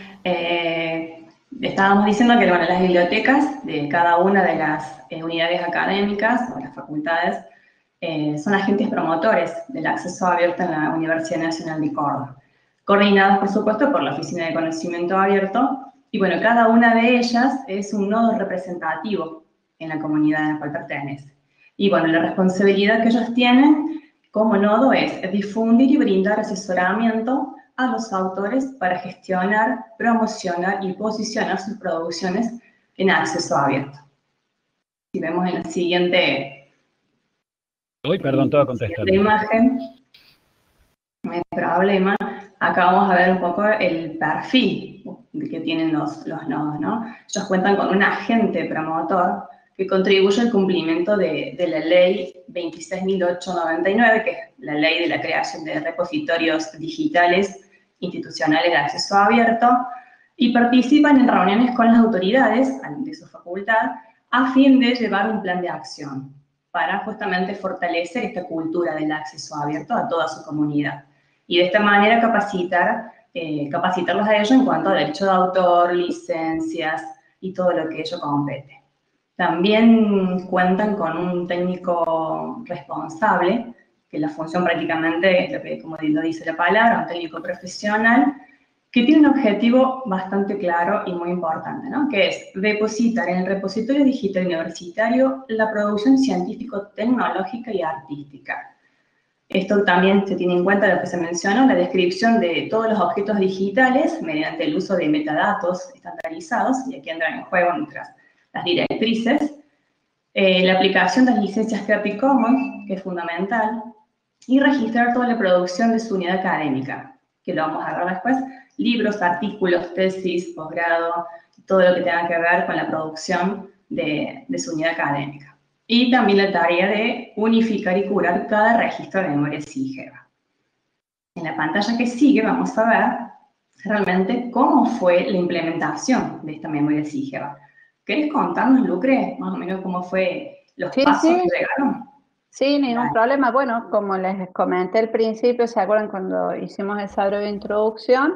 Speaker 5: Eh, estábamos diciendo que bueno, las bibliotecas de cada una de las eh, unidades académicas o las facultades eh, son agentes promotores del acceso abierto en la Universidad Nacional de Córdoba, coordinadas, por supuesto, por la Oficina de Conocimiento Abierto, y bueno, cada una de ellas es un nodo representativo en la comunidad a la cual pertenece. Y bueno, la responsabilidad que ellos tienen como nodo es difundir y brindar asesoramiento a los autores para gestionar, promocionar y posicionar sus producciones en acceso abierto. Si vemos en la siguiente,
Speaker 4: Uy, perdón, te voy a contestar.
Speaker 5: La imagen, no hay problema. Acá vamos a ver un poco el perfil que tienen los, los nodos, ¿no? Ellos cuentan con un agente promotor que contribuye al cumplimiento de, de la ley veintiséis mil ochocientos noventa y nueve, que es la ley de la creación de repositorios digitales institucionales de acceso abierto, y participan en reuniones con las autoridades de su facultad a fin de llevar un plan de acción para justamente fortalecer esta cultura del acceso abierto a toda su comunidad. Y de esta manera capacitar, eh, capacitarlos a ellos en cuanto a derecho de autor, licencias y todo lo que ello compete. También cuentan con un técnico responsable, que la función prácticamente es lo que, como lo dice la palabra, un técnico profesional, que tiene un objetivo bastante claro y muy importante, ¿no? Que es depositar en el repositorio digital universitario la producción científico-tecnológica y artística. Esto también se tiene en cuenta lo que se mencionó, la descripción de todos los objetos digitales mediante el uso de metadatos estandarizados, y aquí entran en juego nuestras las directrices, eh, la aplicación de las licencias Creative Commons, que es fundamental, y registrar toda la producción de su unidad académica, que lo vamos a ver después, libros, artículos, tesis, posgrado, todo lo que tenga que ver con la producción de, de su unidad académica. Y también la tarea de unificar y curar cada registro de memoria SIGEVA. En la pantalla que sigue vamos a ver realmente cómo fue la implementación de esta memoria SIGEVA. ¿Querés contarnos, Lucre, más o menos cómo fue los
Speaker 2: sí,
Speaker 5: pasos
Speaker 2: sí.
Speaker 5: que llegaron?
Speaker 2: Sí, ningún
Speaker 5: Vale.
Speaker 2: problema. Bueno, como les comenté al principio, ¿se acuerdan cuando hicimos esa breve introducción?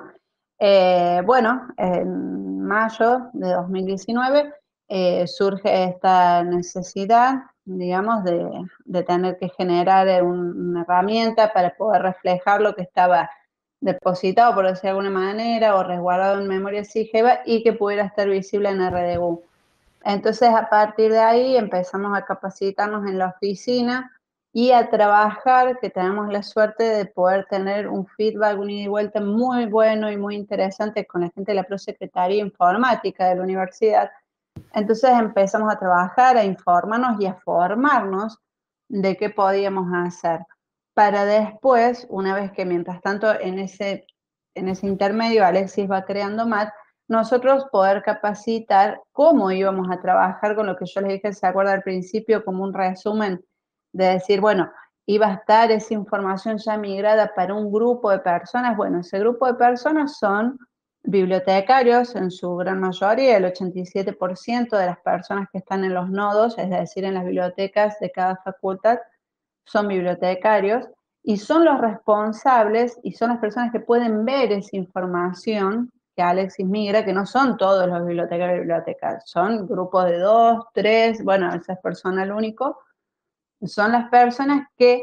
Speaker 2: Eh, bueno, en mayo de dos mil diecinueve eh, surge esta necesidad, digamos, de, de tener que generar un, una herramienta para poder reflejar lo que estaba depositado, por decir de alguna manera, o resguardado en memoria SIGEVA y que pudiera estar visible en R D U. Entonces, a partir de ahí empezamos a capacitarnos en la oficina y a trabajar, que tenemos la suerte de poder tener un feedback, un ida y vuelta muy bueno y muy interesante con la gente de la Prosecretaría Informática de la universidad. Entonces empezamos a trabajar, a informarnos y a formarnos de qué podíamos hacer. Para después, una vez que mientras tanto en ese, en ese intermedio Alexis va creando M A T, nosotros poder capacitar cómo íbamos a trabajar con lo que yo les dije, se acuerda al principio, como un resumen de decir, bueno, iba a estar esa información ya migrada para un grupo de personas. Bueno, ese grupo de personas son bibliotecarios en su gran mayoría, el ochenta y siete por ciento de las personas que están en los nodos, es decir, en las bibliotecas de cada facultad, son bibliotecarios y son los responsables y son las personas que pueden ver esa información que Alexis migra, que no son todos los bibliotecarios y bibliotecas, son grupos de dos, tres, bueno, ese es personal único, son las personas que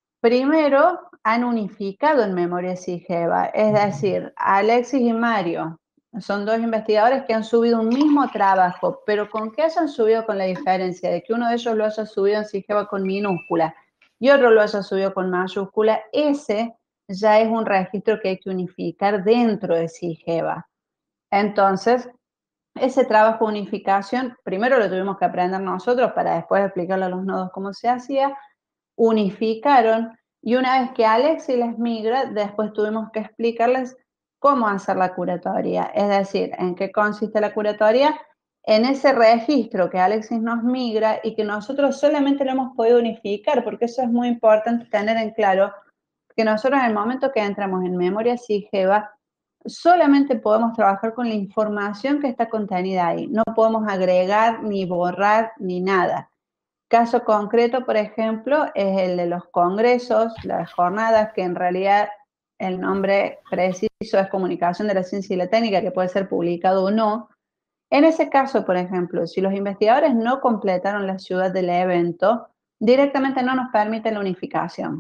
Speaker 2: primero han unificado en memoria SIGEVA, es decir, Alexis y Mario son dos investigadores que han subido un mismo trabajo, pero ¿con qué hayan subido? Con la diferencia de que uno de ellos lo haya subido en SIGEVA con minúscula y otro lo haya subido con mayúscula, ese ya es un registro que hay que unificar dentro de SIGEVA. Entonces, ese trabajo de unificación, primero lo tuvimos que aprender nosotros para después explicarle a los nodos cómo se hacía, unificaron y una vez que Alexis les migra, después tuvimos que explicarles cómo hacer la curatoria, es decir, en qué consiste la curatoria, en ese registro que Alexis nos migra y que nosotros solamente lo hemos podido unificar, porque eso es muy importante tener en claro, que nosotros en el momento que entramos en memoria SIGEVA, solamente podemos trabajar con la información que está contenida ahí, no podemos agregar ni borrar ni nada. Caso concreto, por ejemplo, es el de los congresos, las jornadas, que en realidad el nombre preciso es Comunicación de la Ciencia y la Técnica, que puede ser publicado o no. En ese caso, por ejemplo, si los investigadores no completaron la ciudad del evento, directamente no nos permite la unificación.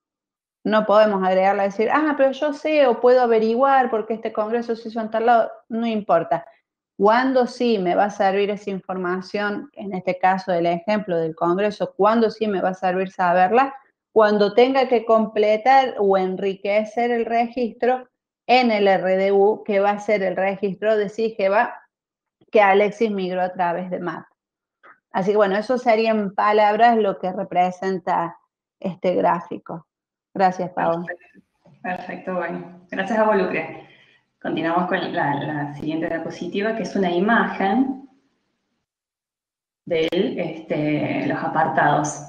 Speaker 2: No podemos agregarla y decir, ah, pero yo sé o puedo averiguar porque este congreso se hizo en tal lado, no importa. ¿Cuándo sí me va a servir esa información, en este caso del ejemplo del congreso, cuándo sí me va a servir saberla? cuando tenga que completar o enriquecer el registro en el R D U, que va a ser el registro de SIGEVA que Alexis migró a través de M A P. Así que bueno, eso sería en palabras lo que representa este gráfico. Gracias, Pau.
Speaker 5: Perfecto, perfecto, bueno. Gracias a vos, Lucre. Continuamos con la, la siguiente diapositiva, que es una imagen de este, los apartados.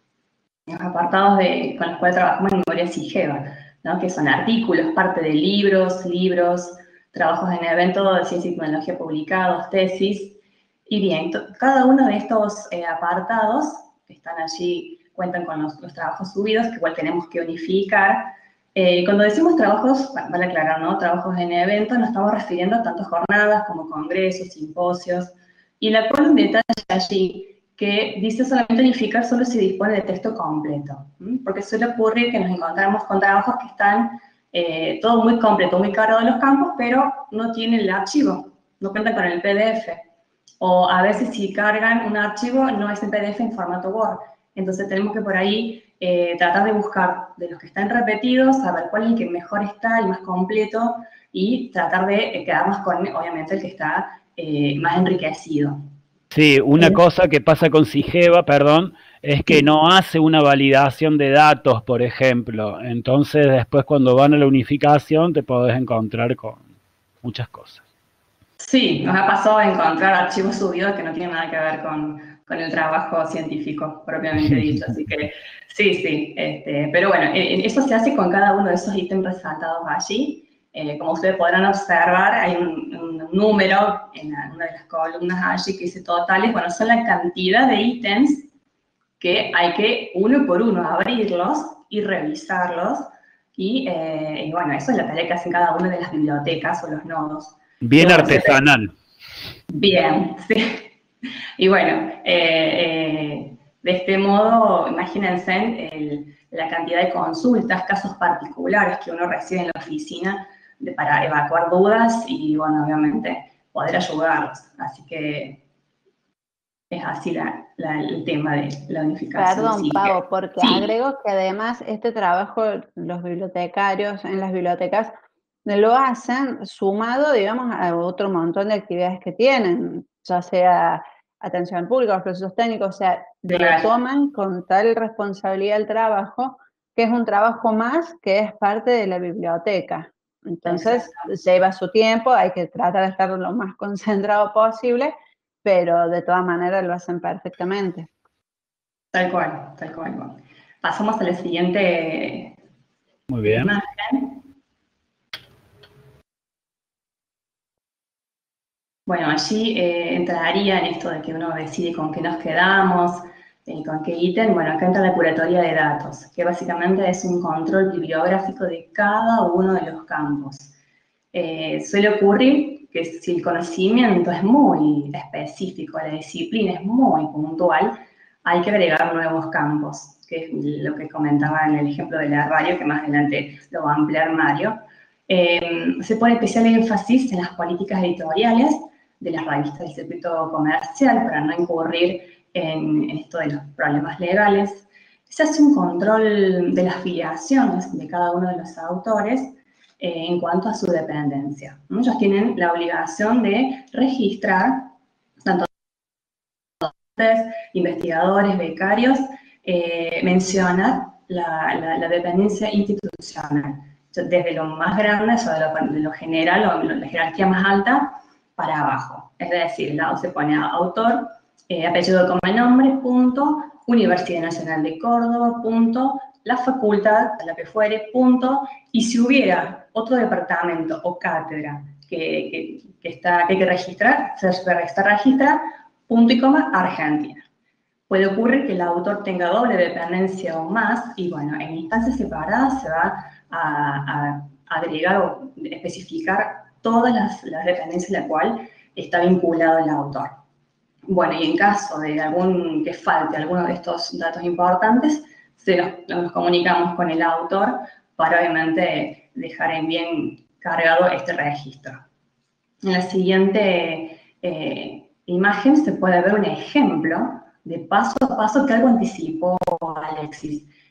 Speaker 5: Los apartados de, con los cuales trabajamos en memoria SIGEVA, ¿no? Que son artículos, parte de libros, libros, trabajos en eventos de ciencia y tecnología publicados, tesis. Y bien, cada uno de estos eh, apartados que están allí, cuentan con los, los trabajos subidos, que igual tenemos que unificar. Eh, cuando decimos trabajos, bueno, vale aclarar, ¿no? Trabajos en eventos, nos estamos refiriendo a tanto jornadas como congresos, simposios, y la cual un detalle allí que dice solamente unificar solo si dispone de texto completo, ¿sí? Porque suele ocurrir que nos encontramos con trabajos que están eh, todo muy completo, muy cargado de los campos, pero no tienen el archivo, no cuentan con el P D F. O a veces si cargan un archivo no es en P D F en formato Word. Entonces tenemos que por ahí eh, tratar de buscar de los que están repetidos, saber cuál es el que mejor está, el más completo, y tratar de eh, quedarnos con, obviamente, el que está eh, más enriquecido.
Speaker 4: Sí, una cosa que pasa con SIGEVA, perdón, es que no hace una validación de datos, por ejemplo. Entonces, después cuando van a la unificación, te podés encontrar con muchas cosas.
Speaker 5: Sí, nos ha pasado a encontrar archivos subidos que no tienen nada que ver con, con el trabajo científico, propiamente dicho. Así que, sí, sí. Este, pero bueno, eh, eso se hace con cada uno de esos ítems resaltados allí. Eh, como ustedes podrán observar, hay un, un número en la, una de las columnas allí que dice totales. Bueno, son la cantidad de ítems que hay que uno por uno abrirlos y revisarlos. Y, eh, y bueno, eso es la tarea que hacen cada una de las bibliotecas o los nodos.
Speaker 4: Bien
Speaker 5: Bueno,
Speaker 4: artesanal.
Speaker 5: Bien, sí. Y bueno, eh, eh, de este modo, imagínense el, la cantidad de consultas, casos particulares que uno recibe en la oficina de, para evacuar dudas y, bueno, obviamente, poder ayudarlos. Así que es así la, la, el tema de la unificación.
Speaker 2: Perdón,
Speaker 5: sí,
Speaker 2: Pau,
Speaker 5: que,
Speaker 2: porque
Speaker 5: sí.
Speaker 2: agrego que además este trabajo los bibliotecarios en las bibliotecas lo hacen sumado, digamos, a otro montón de actividades que tienen, ya sea atención al público, los procesos técnicos, o sea,
Speaker 5: Claro.
Speaker 2: lo toman con tal responsabilidad el trabajo, que es un trabajo más que es parte de la biblioteca. Entonces,
Speaker 5: Exacto.
Speaker 2: lleva su tiempo, hay que tratar de estar lo más concentrado posible, pero de todas maneras lo hacen perfectamente.
Speaker 5: Tal cual, tal cual. Pasamos a la siguiente
Speaker 4: Muy bien.
Speaker 5: imagen. Bueno, allí eh, entraría en esto de que uno decide con qué nos quedamos, eh, con qué ítem. Bueno, acá entra la curatoría de datos, que básicamente es un control bibliográfico de cada uno de los campos. Eh, suele ocurrir que si el conocimiento es muy específico, la disciplina es muy puntual, hay que agregar nuevos campos, que es lo que comentaba en el ejemplo del herbario, que más adelante lo va a ampliar Mario. Eh, se pone especial énfasis en las políticas editoriales de las revistas del circuito comercial para no incurrir en, en esto de los problemas legales. Se hace un control de las filiaciones de cada uno de los autores eh, en cuanto a su dependencia. Ellos tienen la obligación de registrar tanto investigadores, becarios, eh, mencionar la, la, la dependencia institucional, desde lo más grande, o sea, de, lo, de lo general, o la jerarquía más alta, para abajo. Es decir, el lado se pone a autor, eh, apellido como el nombre, punto, Universidad Nacional de Córdoba, punto, la facultad, a la que fuere, punto, y si hubiera otro departamento o cátedra que, que, que, está, que hay que registrar, se está registra, punto y coma, Argentina. Puede ocurrir que el autor tenga doble dependencia o más, y bueno, en instancias separadas se va a, a agregar o especificar todas las, las dependencias en la cual está vinculado el autor. Bueno, y en caso de algún que falte alguno de estos datos importantes, se nos, nos comunicamos con el autor para obviamente dejar en bien cargado este registro. En la siguiente eh, imagen se puede ver un ejemplo de paso a paso que algo anticipó Alexis.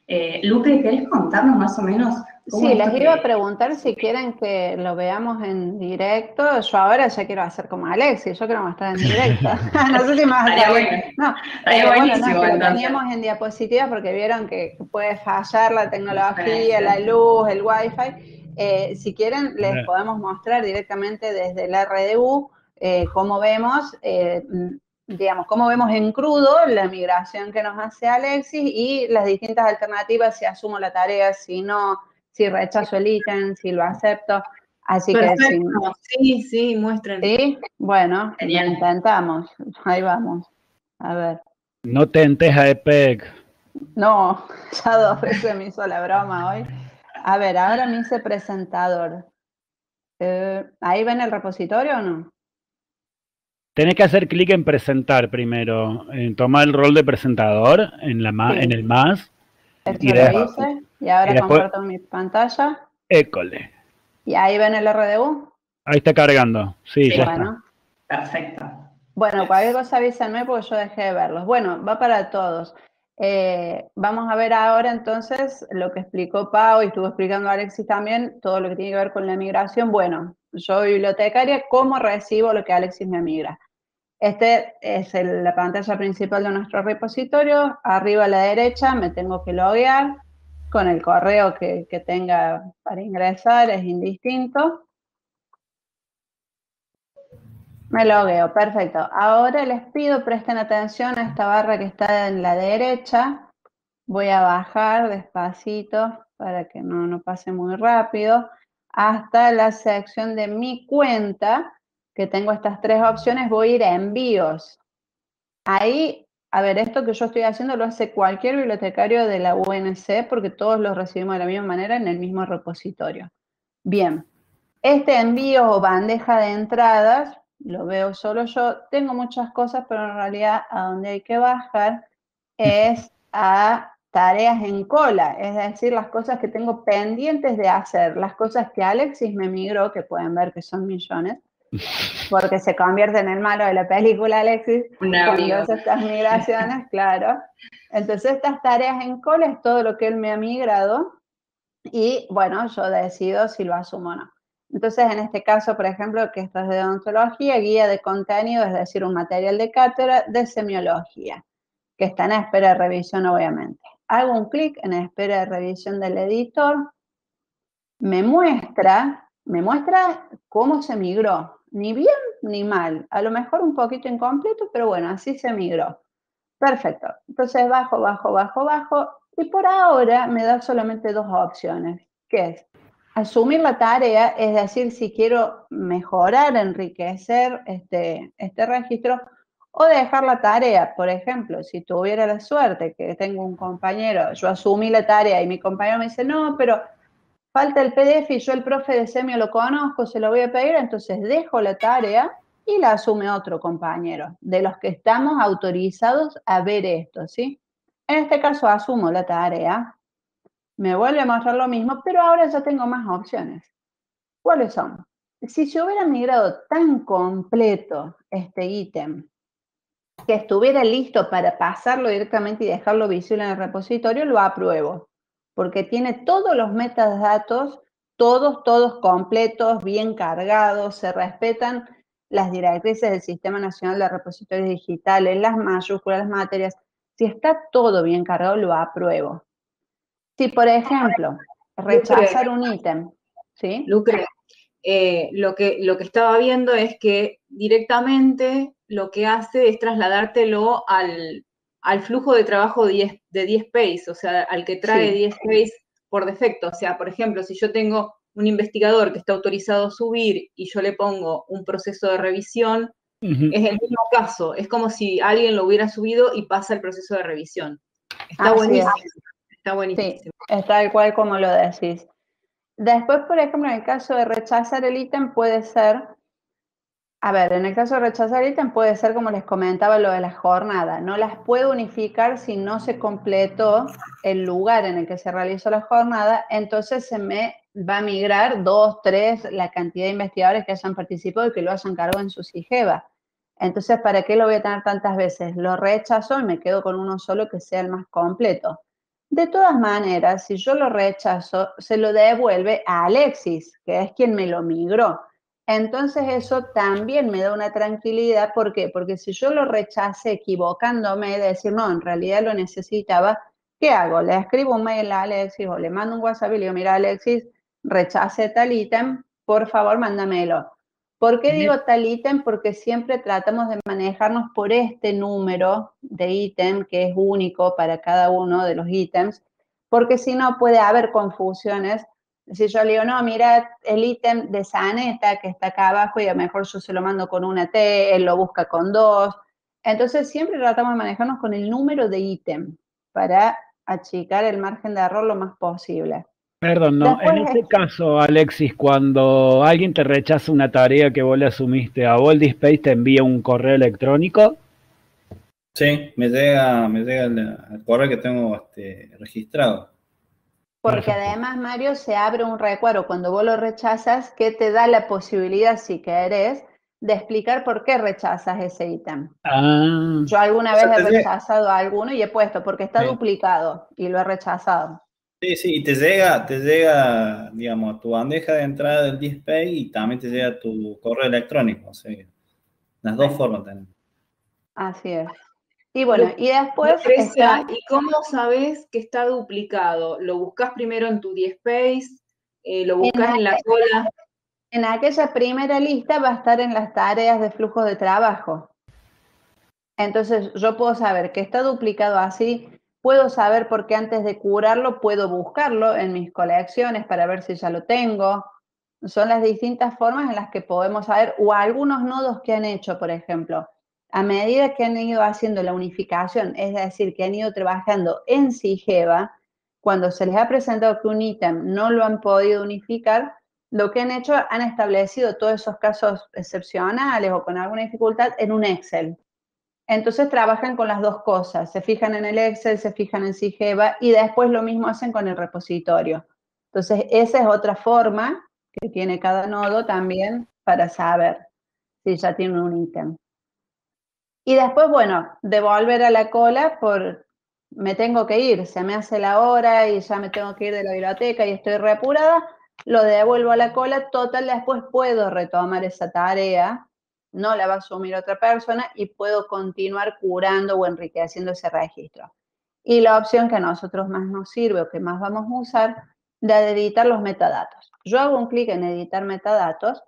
Speaker 5: Eh, Lucre, ¿querés contarnos más o menos cómo
Speaker 2: Sí,
Speaker 5: es
Speaker 2: les
Speaker 5: esto
Speaker 2: iba
Speaker 5: que-
Speaker 2: a preguntar si quieren que lo veamos en directo. Yo ahora ya quiero hacer como Alexis, yo quiero mostrar en directo. No sé si me va a
Speaker 5: Estaría
Speaker 2: salir.
Speaker 5: bueno.
Speaker 2: No,
Speaker 5: Estaría
Speaker 2: eh, bueno, no,
Speaker 5: buenísimo,
Speaker 2: que lo
Speaker 5: entonces.
Speaker 2: teníamos en diapositivas porque vieron que puede fallar la tecnología,
Speaker 5: Excelente.
Speaker 2: la luz, el wifi. Eh, si quieren, les
Speaker 4: Eh.
Speaker 2: podemos mostrar directamente desde el R D U eh, cómo vemos, eh, digamos, cómo vemos en crudo la migración que nos hace Alexis y las distintas alternativas, si asumo la tarea, si no, si rechazo el ítem, si lo acepto. Así que
Speaker 1: Perfecto,
Speaker 2: si,
Speaker 1: sí, sí, muestren.
Speaker 2: ¿sí? Bueno, lo
Speaker 5: Genial.
Speaker 2: intentamos. Ahí vamos. A ver.
Speaker 4: No tentes a EPEC.
Speaker 2: No, ya dos veces me hizo la broma hoy. A ver, ahora me hice presentador. Eh, ¿Ahí ven el repositorio o no?
Speaker 4: Tenés que hacer clic en presentar primero, en tomar el rol de presentador en, la ma-
Speaker 2: Sí.
Speaker 4: en el más.
Speaker 2: Esto
Speaker 4: Y,
Speaker 2: lo
Speaker 4: de-
Speaker 2: hice y ahora
Speaker 4: y después,
Speaker 2: comparto mi pantalla.
Speaker 4: école.
Speaker 2: ¿Y ahí ven el R D U?
Speaker 4: Ahí está cargando. Sí,
Speaker 5: Sí.
Speaker 4: ya
Speaker 2: Bueno.
Speaker 5: Perfecto.
Speaker 2: Bueno, cualquier cosa avísenme porque yo dejé de verlos. Bueno, va para todos. Eh, vamos a ver ahora entonces lo que explicó Pau y estuvo explicando Alexis también, todo lo que tiene que ver con la migración. Bueno, yo bibliotecaria, ¿cómo recibo lo que Alexis me migra? Este es el- la pantalla principal de nuestro repositorio. Arriba a la derecha me tengo que loguear con el correo que, que tenga para ingresar, es indistinto. Me logueo, perfecto. Ahora les pido presten atención a esta barra que está en la derecha. Voy a bajar despacito para que no, no pase muy rápido hasta la sección de mi cuenta, que tengo estas tres opciones. Voy a ir a envíos. Ahí, a ver, esto que yo estoy haciendo lo hace cualquier bibliotecario de la U N C porque todos los recibimos de la misma manera en el mismo repositorio. Bien, este envío o bandeja de entradas, lo veo solo yo, tengo muchas cosas, pero en realidad a donde hay que bajar es a tareas en cola, es decir, las cosas que tengo pendientes de hacer, las cosas que Alexis me migró, que pueden ver que son millones, porque se convierte en el malo de la película Alexis
Speaker 5: Un
Speaker 2: cuando
Speaker 5: amigo.
Speaker 2: hace estas migraciones, claro. Entonces estas tareas en cola es todo lo que él me ha migrado y bueno, yo decido si lo asumo o no. Entonces, en este caso, por ejemplo, que esto es de odontología, guía de contenido, es decir, un material de cátedra de semiología, que está en espera de revisión, obviamente. Hago un clic en espera de revisión del editor, me muestra, me muestra cómo se migró, ni bien ni mal, a lo mejor un poquito incompleto, pero bueno, así se migró. Perfecto, entonces bajo, bajo, bajo, bajo, y por ahora me da solamente dos opciones, que es asumir la tarea, es decir, si quiero mejorar, enriquecer este, este registro, o dejar la tarea. Por ejemplo, si tuviera la suerte que tengo un compañero, yo asumí la tarea y mi compañero me dice, no, pero falta el P D F y yo el profe de semio lo conozco, se lo voy a pedir, entonces dejo la tarea y la asume otro compañero, de los que estamos autorizados a ver esto, ¿sí? En este caso asumo la tarea, me vuelve a mostrar lo mismo, pero ahora ya tengo más opciones. ¿Cuáles son? Si se hubiera migrado tan completo este ítem que estuviera listo para pasarlo directamente y dejarlo visible en el repositorio, lo apruebo, porque tiene todos los metadatos, todos, todos completos, bien cargados, se respetan las directrices del Sistema Nacional de Repositorios Digitales, las mayúsculas, las materias. Si está todo bien cargado, lo apruebo. Si, por ejemplo, rechazar un ítem, ¿sí?
Speaker 1: Lucre, eh, lo, que, lo que estaba viendo es que directamente lo que hace es trasladártelo al, al flujo de trabajo de DSpace, o sea, al que trae
Speaker 2: Sí.
Speaker 1: DSpace por defecto. O sea, por ejemplo, si yo tengo un investigador que está autorizado a subir y yo le pongo un proceso de revisión,
Speaker 4: Uh-huh.
Speaker 1: es el mismo caso. Es como si alguien lo hubiera subido y pasa el proceso de revisión. Está
Speaker 2: Así
Speaker 1: buenísimo.
Speaker 2: es.
Speaker 1: Está buenísimo.
Speaker 2: Sí, es tal cual como lo decís. Después, por ejemplo, en el caso de rechazar el ítem puede ser, a ver, en el caso de rechazar el ítem puede ser como les comentaba lo de la jornada, no las puedo unificar si no se completó el lugar en el que se realizó la jornada, entonces se me va a migrar dos, tres, la cantidad de investigadores que hayan participado y que lo hayan cargado en su SIGEVA. Entonces, ¿para qué lo voy a tener tantas veces? Lo rechazo y me quedo con uno solo que sea el más completo. De todas maneras, si yo lo rechazo, se lo devuelve a Alexis, que es quien me lo migró. Entonces eso también me da una tranquilidad. ¿Por qué? Porque si yo lo rechacé equivocándome de decir, no, en realidad lo necesitaba, ¿qué hago? Le escribo un mail a Alexis o le mando un WhatsApp y le digo, mira, Alexis, rechacé tal ítem, por favor, mándamelo. ¿Por qué digo tal ítem? Porque siempre tratamos de manejarnos por este número de ítem que es único para cada uno de los ítems, porque si no puede haber confusiones. Si yo le digo, no, mira el ítem de Saneta que está acá abajo y a lo mejor yo se lo mando con una T, él lo busca con dos. Entonces siempre tratamos de manejarnos con el número de ítem para achicar el margen de error lo más posible.
Speaker 4: Perdón, no.
Speaker 2: Después,
Speaker 4: En este caso, Alexis, cuando alguien te rechaza una tarea que vos le asumiste, ¿a vos el Dispace te envía un correo electrónico?
Speaker 3: Sí, me llega, me llega el, el correo que tengo este, registrado.
Speaker 2: Porque
Speaker 4: Perfecto.
Speaker 2: además, Mario, se abre un recuadro cuando vos lo rechazas que te da la posibilidad, si querés, de explicar por qué rechazas ese ítem.
Speaker 4: Ah,
Speaker 2: Yo alguna
Speaker 3: O
Speaker 2: vez
Speaker 3: sea,
Speaker 2: he
Speaker 3: te llega-
Speaker 2: rechazado a alguno y he puesto porque está
Speaker 3: Sí.
Speaker 2: duplicado y lo he rechazado.
Speaker 3: Sí, sí, y te llega, te llega, digamos, a tu bandeja de entrada del display y también te llega a tu correo electrónico. O sea, las dos formas tenemos.
Speaker 2: Así es. Y bueno,
Speaker 1: Lu-
Speaker 2: y después
Speaker 1: Lucrecia,
Speaker 2: está,
Speaker 1: ¿y cómo sabes que está duplicado? ¿Lo buscas primero en tu DSpace? Eh, ¿Lo
Speaker 2: en,
Speaker 1: buscas en la
Speaker 2: aqu-
Speaker 1: cola?
Speaker 2: en aquella primera lista va a estar en las tareas de flujo de trabajo. Entonces yo puedo saber que está duplicado así, puedo saber porque antes de curarlo puedo buscarlo en mis colecciones para ver si ya lo tengo. Son las distintas formas en las que podemos saber, o algunos nodos que han hecho, por ejemplo, a medida que han ido haciendo la unificación, es decir, que han ido trabajando en Sigeva, cuando se les ha presentado que un ítem no lo han podido unificar, lo que han hecho, han establecido todos esos casos excepcionales o con alguna dificultad en un Excel. Entonces trabajan con las dos cosas, se fijan en el Excel, se fijan en Sigeva y después lo mismo hacen con el repositorio. Entonces esa es otra forma que tiene cada nodo también para saber si ya tiene un ítem. Y después, bueno, devolver a la cola por, me tengo que ir, se me hace la hora y ya me tengo que ir de la biblioteca y estoy re apurada, lo devuelvo a la cola, total, después puedo retomar esa tarea, no la va a asumir otra persona y puedo continuar curando o enriqueciendo ese registro. Y la opción que a nosotros más nos sirve o que más vamos a usar, la de editar los metadatos. Yo hago un clic en editar metadatos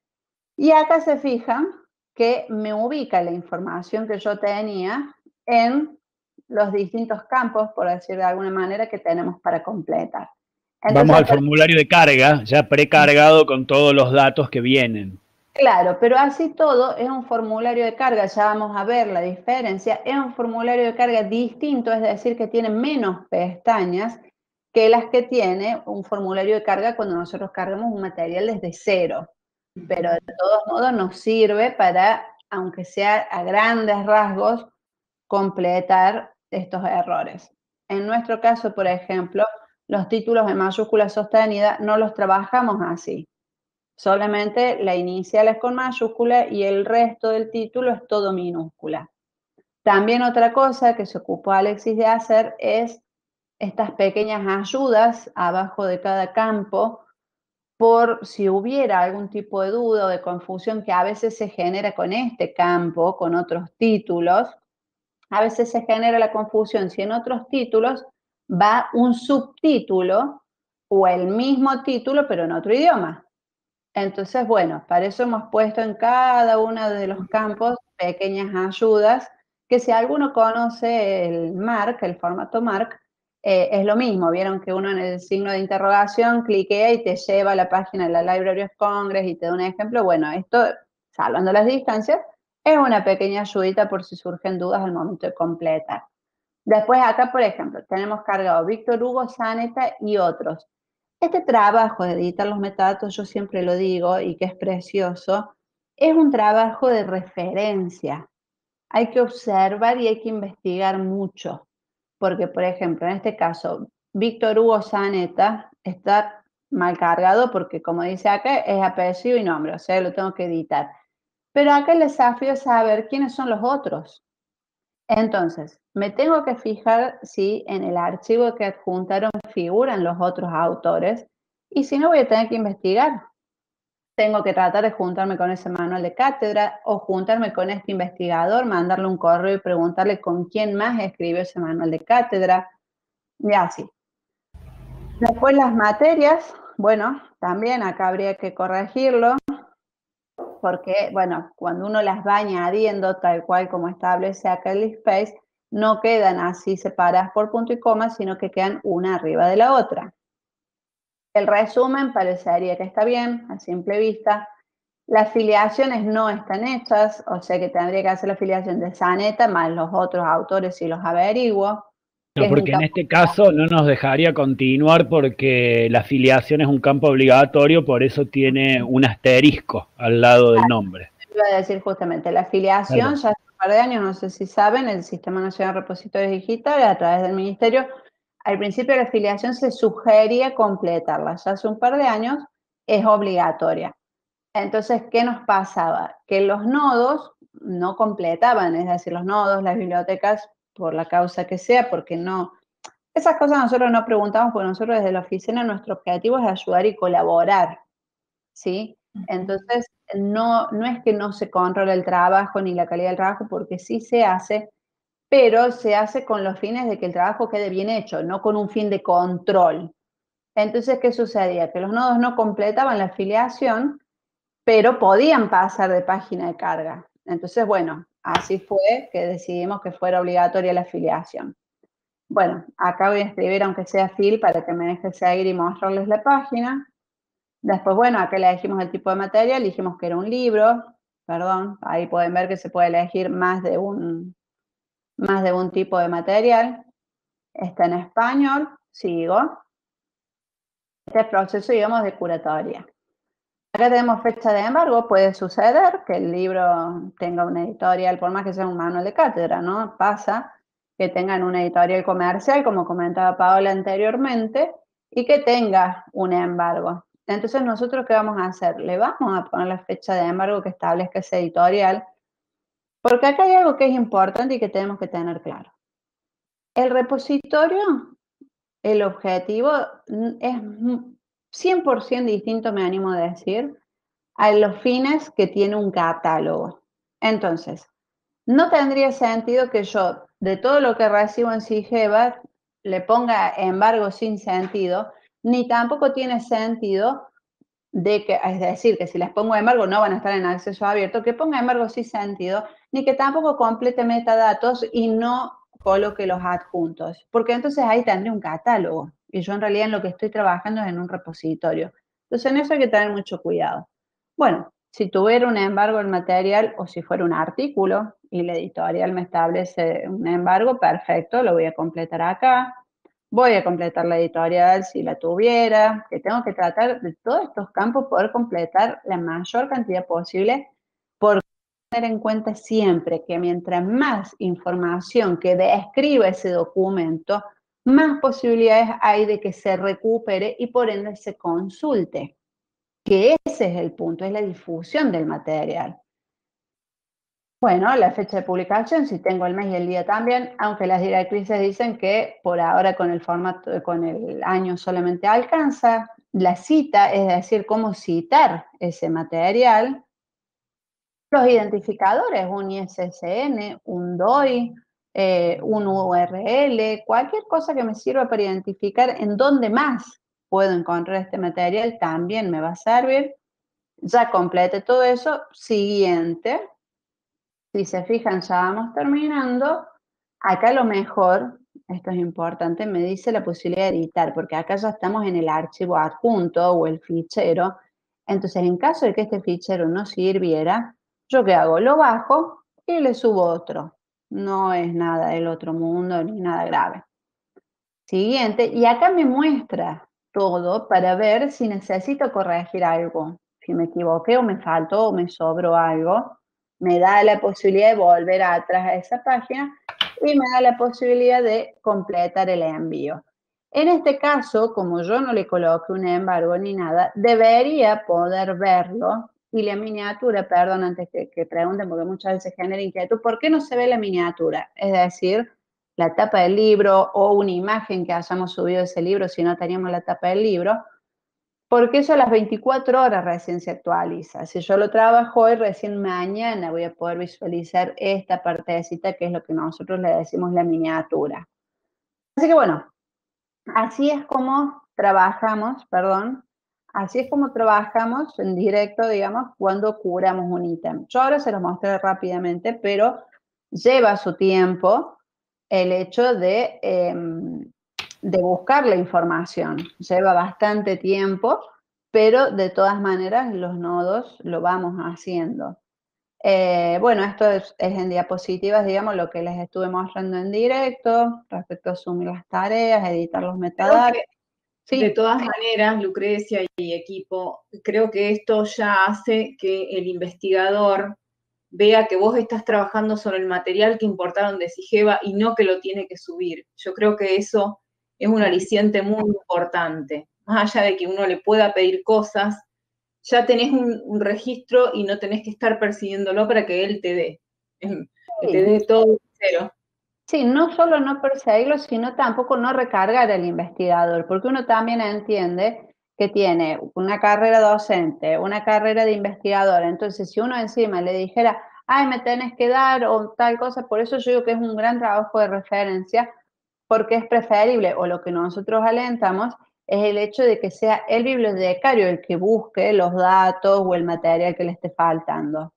Speaker 2: y acá se fijan que me ubica la información que yo tenía en los distintos campos, por decir de alguna manera, que tenemos para completar. Entonces,
Speaker 4: vamos al formulario de carga, ya precargado con todos los datos que vienen.
Speaker 2: claro, pero así todo es un formulario de carga, ya vamos a ver la diferencia, es un formulario de carga distinto, es decir, que tiene menos pestañas que las que tiene un formulario de carga cuando nosotros cargamos un material desde cero. Pero de todos modos nos sirve para, aunque sea a grandes rasgos, completar estos errores. En nuestro caso, por ejemplo, los títulos en mayúscula sostenida no los trabajamos así. Solamente la inicial es con mayúscula y el resto del título es todo minúscula. También otra cosa que se ocupó Alexis de hacer es estas pequeñas ayudas abajo de cada campo por si hubiera algún tipo de duda o de confusión que a veces se genera con este campo, con otros títulos. A veces se genera la confusión si en otros títulos va un subtítulo o el mismo título pero en otro idioma. Entonces, bueno, para eso hemos puesto en cada uno de los campos pequeñas ayudas que si alguno conoce el MARC, el formato MARC, eh, es lo mismo. Vieron que uno en el signo de interrogación cliquea y te lleva a la página de la Library of Congress y te da un ejemplo. Bueno, esto, salvando las distancias, es una pequeña ayudita por si surgen dudas al momento de completar. Después acá, por ejemplo, tenemos cargado Víctor Hugo, Saneta y otros. Este trabajo de editar los metadatos, yo siempre lo digo y que es precioso, es un trabajo de referencia. Hay que observar y hay que investigar mucho. Porque, por ejemplo, en este caso, Víctor Hugo Saneta está mal cargado porque, como dice acá, es apellido y nombre, o sea, lo tengo que editar. Pero acá el desafío es saber quiénes son los otros. Entonces, me tengo que fijar si en el archivo que adjuntaron figuran los otros autores, y si no voy a tener que investigar. Tengo que tratar de juntarme con ese manual de cátedra o juntarme con este investigador, mandarle un correo y preguntarle con quién más escribió ese manual de cátedra, y así. Después las materias, bueno, también acá habría que corregirlo, porque, bueno, cuando uno las va añadiendo, tal cual como establece acá el LeapSpace, no quedan así separadas por punto y coma, sino que quedan una arriba de la otra. El resumen parecería que está bien, a simple vista. Las filiaciones no están hechas, o sea que tendría que hacer la filiación de Zaneta más los otros autores si los averiguo.
Speaker 4: No, porque en este caso no nos dejaría continuar porque la filiación es un campo obligatorio, por eso tiene un asterisco al lado del nombre.
Speaker 2: Iba a decir justamente, la filiación
Speaker 4: Perdón.
Speaker 2: ya hace un par de años, no sé si saben, el Sistema Nacional de Repositorios Digitales, a través del Ministerio, al principio la filiación se sugería completarla, ya hace un par de años es obligatoria. Entonces, ¿qué nos pasaba? Que los nodos no completaban, es decir, los nodos, las bibliotecas, por la causa que sea, porque no... Esas cosas nosotros no preguntamos, porque nosotros desde la oficina nuestro objetivo es ayudar y colaborar, ¿sí? Entonces, no, no es que no se controle el trabajo ni la calidad del trabajo, porque sí se hace, pero se hace con los fines de que el trabajo quede bien hecho, no con un fin de control. Entonces, ¿qué sucedía? Que los nodos no completaban la afiliación, pero podían pasar de página de carga. Entonces, bueno, así fue que decidimos que fuera obligatoria la afiliación. Bueno, acá voy a escribir, aunque sea fil, para que me deje seguir y mostrarles la página. Después, bueno, acá elegimos el tipo de material, dijimos que era un libro, perdón, ahí pueden ver que se puede elegir más de un, más de un tipo de material. Está en español, sigo. Este proceso, digamos, de curatoria. Acá tenemos fecha de embargo, puede suceder que el libro tenga una editorial, por más que sea un manual de cátedra, ¿no? Pasa que tengan una editorial comercial, como comentaba Paola anteriormente, y que tenga un embargo. Entonces, ¿nosotros qué vamos a hacer? Le vamos a poner la fecha de embargo que establezca esa editorial, porque acá hay algo que es importante y que tenemos que tener claro. El repositorio, el objetivo es cien por ciento distinto, me animo a decir, a los fines que tiene un catálogo. Entonces, no tendría sentido que yo, de todo lo que recibo en Sigeva, le ponga embargo sin sentido, ni tampoco tiene sentido de que, es decir, que si les pongo embargo no van a estar en acceso abierto, que ponga embargo sin sentido, ni que tampoco complete metadatos y no coloque los adjuntos, porque entonces ahí tendría un catálogo, y yo en realidad en lo que estoy trabajando es en un repositorio. Entonces en eso hay que tener mucho cuidado. Bueno, si tuviera un embargo en material o si fuera un artículo y la editorial me establece un embargo, perfecto, lo voy a completar acá. Voy a completar la editorial si la tuviera, que tengo que tratar de todos estos campos poder completar la mayor cantidad posible, porque tener en cuenta siempre que mientras más información que describa ese documento, más posibilidades hay de que se recupere y por ende se consulte. Que ese es el punto, es la difusión del material. Bueno, la fecha de publicación, si tengo el mes y el día también, aunque las directrices dicen que por ahora con el formato, con el año solamente alcanza. La cita, es decir, cómo citar ese material. Los identificadores, un I S S N, un D O I, eh, un U R L, cualquier cosa que me sirva para identificar en dónde más puedo encontrar este material también me va a servir. Ya complete todo eso. Siguiente. Si se fijan, ya vamos terminando. Acá lo mejor, esto es importante, me dice la posibilidad de editar, porque acá ya estamos en el archivo adjunto o el fichero. Entonces, en caso de que este fichero no sirviera, ¿yo qué hago? Lo bajo y le subo otro. No es nada del otro mundo ni nada grave. Siguiente, y acá me muestra todo para ver si necesito corregir algo. Si me equivoqué o me faltó o me sobró algo, me da la posibilidad de volver atrás a esa página y me da la posibilidad de completar el envío. En este caso, como yo no le coloqué un embargo ni nada, debería poder verlo. Y la miniatura, perdón, antes que, que pregunten, porque muchas veces genera inquietud, ¿por qué no se ve la miniatura? Es decir, la tapa del libro o una imagen que hayamos subido de ese libro si no teníamos la tapa del libro, porque eso a las veinticuatro horas recién se actualiza. Si yo lo trabajo hoy, recién mañana voy a poder visualizar esta partecita que es lo que nosotros le decimos la miniatura. Así que bueno, así es como trabajamos, perdón, así es como trabajamos en directo, digamos, cuando curamos un ítem. Yo ahora se los mostré rápidamente, pero lleva su tiempo el hecho de, eh, de buscar la información. Lleva bastante tiempo, pero de todas maneras los nodos lo vamos haciendo. Eh, bueno, esto es, es en diapositivas, digamos, lo que les estuve mostrando en directo, respecto a asumir las tareas, editar los metadatos.
Speaker 1: Sí. De todas maneras, Lucrecia y equipo, creo que esto ya hace que el investigador vea que vos estás trabajando sobre el material que importaron de Sigeva y no que lo tiene que subir. Yo creo que eso es un aliciente muy importante. Más allá de que uno le pueda pedir cosas, ya tenés un, un registro y no tenés que estar persiguiéndolo para que él te dé. Que te dé todo de cero.
Speaker 2: Sí, no solo no perseguirlo, sino tampoco no recargar al investigador, porque uno también entiende que tiene una carrera docente, una carrera de investigador. Entonces, si uno encima le dijera, ay, me tenés que dar o tal cosa, por eso yo digo que es un gran trabajo de referencia, porque es preferible, o lo que nosotros alentamos, es el hecho de que sea el bibliotecario el que busque los datos o el material que le esté faltando.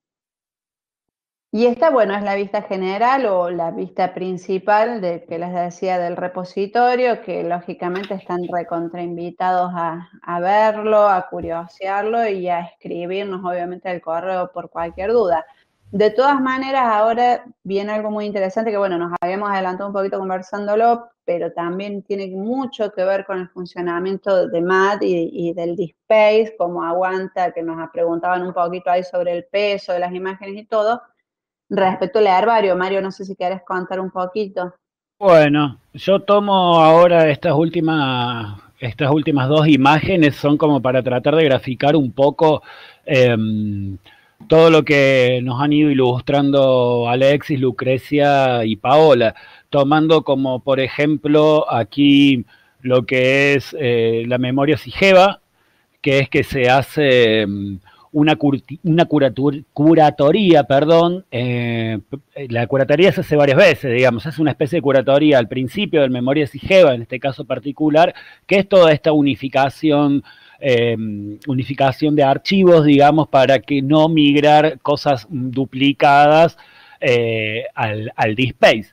Speaker 2: Y esta, bueno, es la vista general o la vista principal de que les decía del repositorio, que lógicamente están recontrainvitados a, a verlo, a curiosearlo y a escribirnos obviamente el correo por cualquier duda. De todas maneras, ahora viene algo muy interesante que, bueno, nos habíamos adelantado un poquito conversándolo, pero también tiene mucho que ver con el funcionamiento de M A D y, y del DSpace, cómo aguanta, que nos preguntaban un poquito ahí sobre el peso de las imágenes y todo. Respecto al herbario, Mario, no sé si querés contar un poquito.
Speaker 4: Bueno, yo tomo ahora estas últimas, estas últimas dos imágenes, son como para tratar de graficar un poco eh, todo lo que nos han ido ilustrando Alexis, Lucrecia y Paola, tomando como, por ejemplo, aquí lo que es eh, la memoria Sigeva, que es que se hace una, una curatur, curatoría, perdón, eh, la curatoría se hace varias veces, digamos, es una especie de curatoría al principio del memoria Sigeva, en este caso particular, que es toda esta unificación, eh, unificación de archivos, digamos, para que no migrar cosas duplicadas eh, al, al DSpace.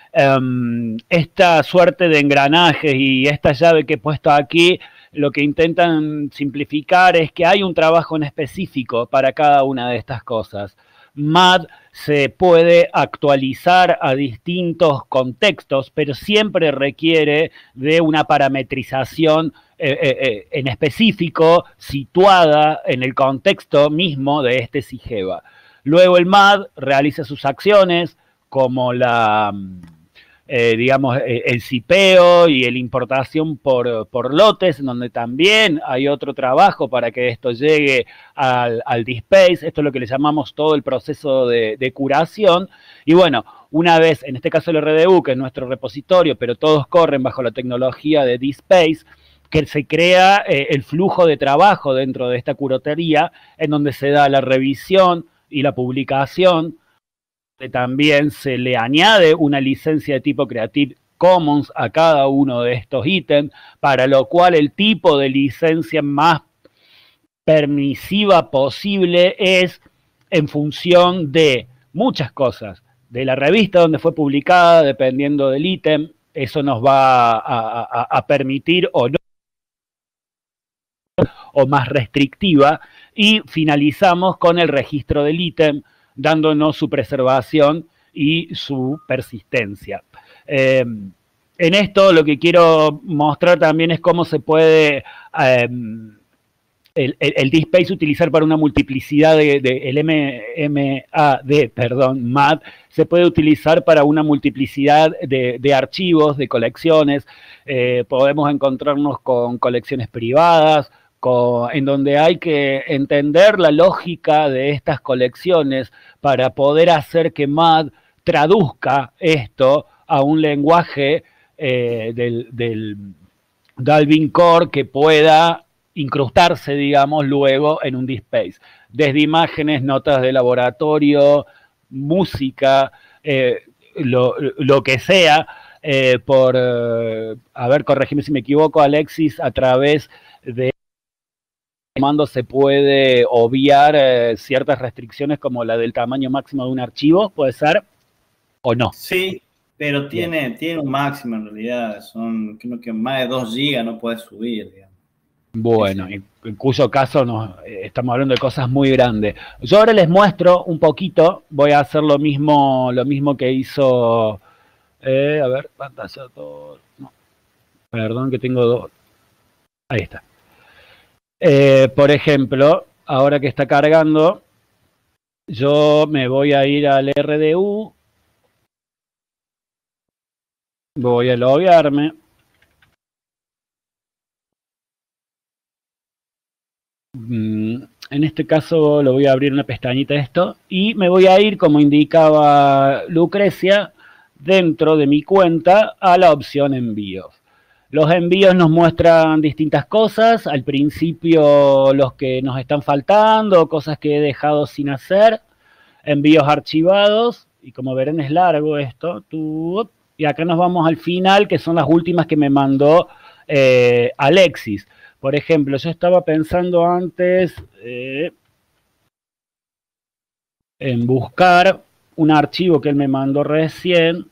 Speaker 4: Um, esta suerte de engranajes y esta llave que he puesto aquí, lo que intentan simplificar es que hay un trabajo en específico para cada una de estas cosas. M A D se puede actualizar a distintos contextos, pero siempre requiere de una parametrización eh, eh, en específico situada en el contexto mismo de este Sigeva. Luego el M A D realiza sus acciones como la... Eh, digamos, eh, el cipeo y la importación por, por lotes, en donde también hay otro trabajo para que esto llegue al, al DSpace. Esto es lo que le llamamos todo el proceso de, de curación. Y bueno, una vez, en este caso el R D U, que es nuestro repositorio, pero todos corren bajo la tecnología de DSpace, que se crea eh, el flujo de trabajo dentro de esta curatería, en donde se da la revisión y la publicación. También se le añade una licencia de tipo Creative Commons a cada uno de estos ítems, para lo cual el tipo de licencia más permisiva posible es en función de muchas cosas, de la revista donde fue publicada, dependiendo del ítem, eso nos va a, a, a permitir o no, o más restrictiva, y finalizamos con el registro del ítem, dándonos su preservación y su persistencia. Eh, en esto lo que quiero mostrar también es cómo se puede eh, el, el, el DSpace utilizar para una multiplicidad de, de el M A D, perdón, M A D, se puede utilizar para una multiplicidad de, de archivos, de colecciones. Eh, podemos encontrarnos con colecciones privadas, Con, en donde hay que entender la lógica de estas colecciones para poder hacer que M A D traduzca esto a un lenguaje eh, del, del Dalvin Core que pueda incrustarse, digamos, luego en un DSpace. Desde imágenes, notas de laboratorio, música, eh, lo, lo que sea, eh, por, eh, a ver, corregime si me equivoco, Alexis, a través de comando se puede obviar eh, ciertas restricciones como la del tamaño máximo de un archivo, ¿puede ser? ¿O no?
Speaker 3: Sí, pero tiene, tiene un máximo en realidad, son creo que más de dos gigas no puedes subir, digamos.
Speaker 4: Bueno,
Speaker 3: Sí, sí.
Speaker 4: en, en cuyo caso nos, eh, estamos hablando de cosas muy grandes. Yo ahora les muestro un poquito, voy a hacer lo mismo, lo mismo que hizo, eh, a ver, pantalla todo, no, perdón que tengo dos, ahí está. Eh, por ejemplo, ahora que está cargando, yo me voy a ir al R D U, voy a loguearme. En este caso lo voy a abrir una pestañita esto y me voy a ir, como indicaba Lucrecia, dentro de mi cuenta a la opción envíos. Los envíos nos muestran distintas cosas, al principio los que nos están faltando, cosas que he dejado sin hacer, envíos archivados, y como verán es largo esto, y acá nos vamos al final, que son las últimas que me mandó eh, Alexis. Por ejemplo, yo estaba pensando antes eh, en buscar un archivo que él me mandó recién.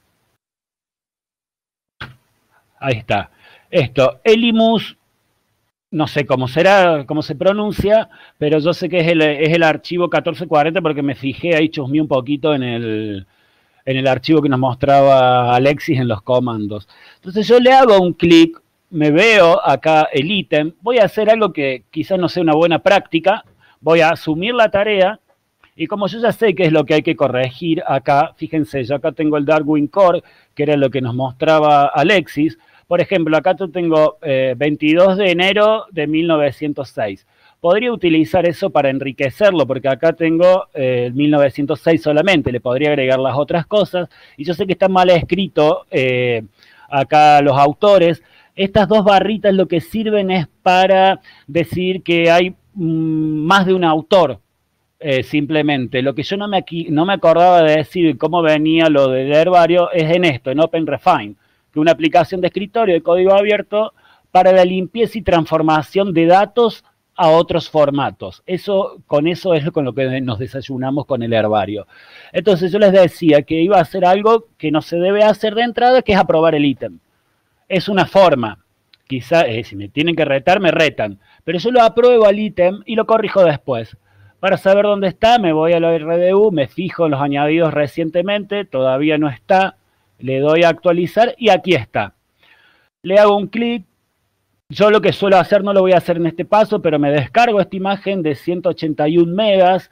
Speaker 4: Ahí está. Esto, Elimus, no sé cómo será, cómo se pronuncia, pero yo sé que es el, es el archivo catorce cuarenta porque me fijé ahí, chusmé un poquito en el, en el archivo que nos mostraba Alexis en los comandos. Entonces yo le hago un clic, me veo acá el ítem, voy a hacer algo que quizás no sea una buena práctica, voy a asumir la tarea y como yo ya sé qué es lo que hay que corregir acá, fíjense, yo acá tengo el Darwin Core, que era lo que nos mostraba Alexis. Por ejemplo, acá yo tengo eh, veintidós de enero de mil novecientos seis. Podría utilizar eso para enriquecerlo, porque acá tengo eh, mil novecientos seis solamente, le podría agregar las otras cosas, y yo sé que está mal escrito eh, acá los autores. Estas dos barritas lo que sirven es para decir que hay mmm, más de un autor, eh, simplemente. Lo que yo no me, aquí, no me acordaba de decir cómo venía lo del herbario es en esto, en OpenRefine, que una aplicación de escritorio de código abierto para la limpieza y transformación de datos a otros formatos. Eso, con eso es con lo que nos desayunamos con el herbario. Entonces yo les decía que iba a hacer algo que no se debe hacer de entrada, que es aprobar el ítem. Es una forma, quizá eh, si me tienen que retar, me retan, pero yo lo apruebo al ítem y lo corrijo después. Para saber dónde está, me voy a la R D U, me fijo en los añadidos recientemente, todavía no está, le doy a actualizar y aquí está. Le hago un clic. Yo lo que suelo hacer, no lo voy a hacer en este paso, pero me descargo esta imagen de ciento ochenta y un megas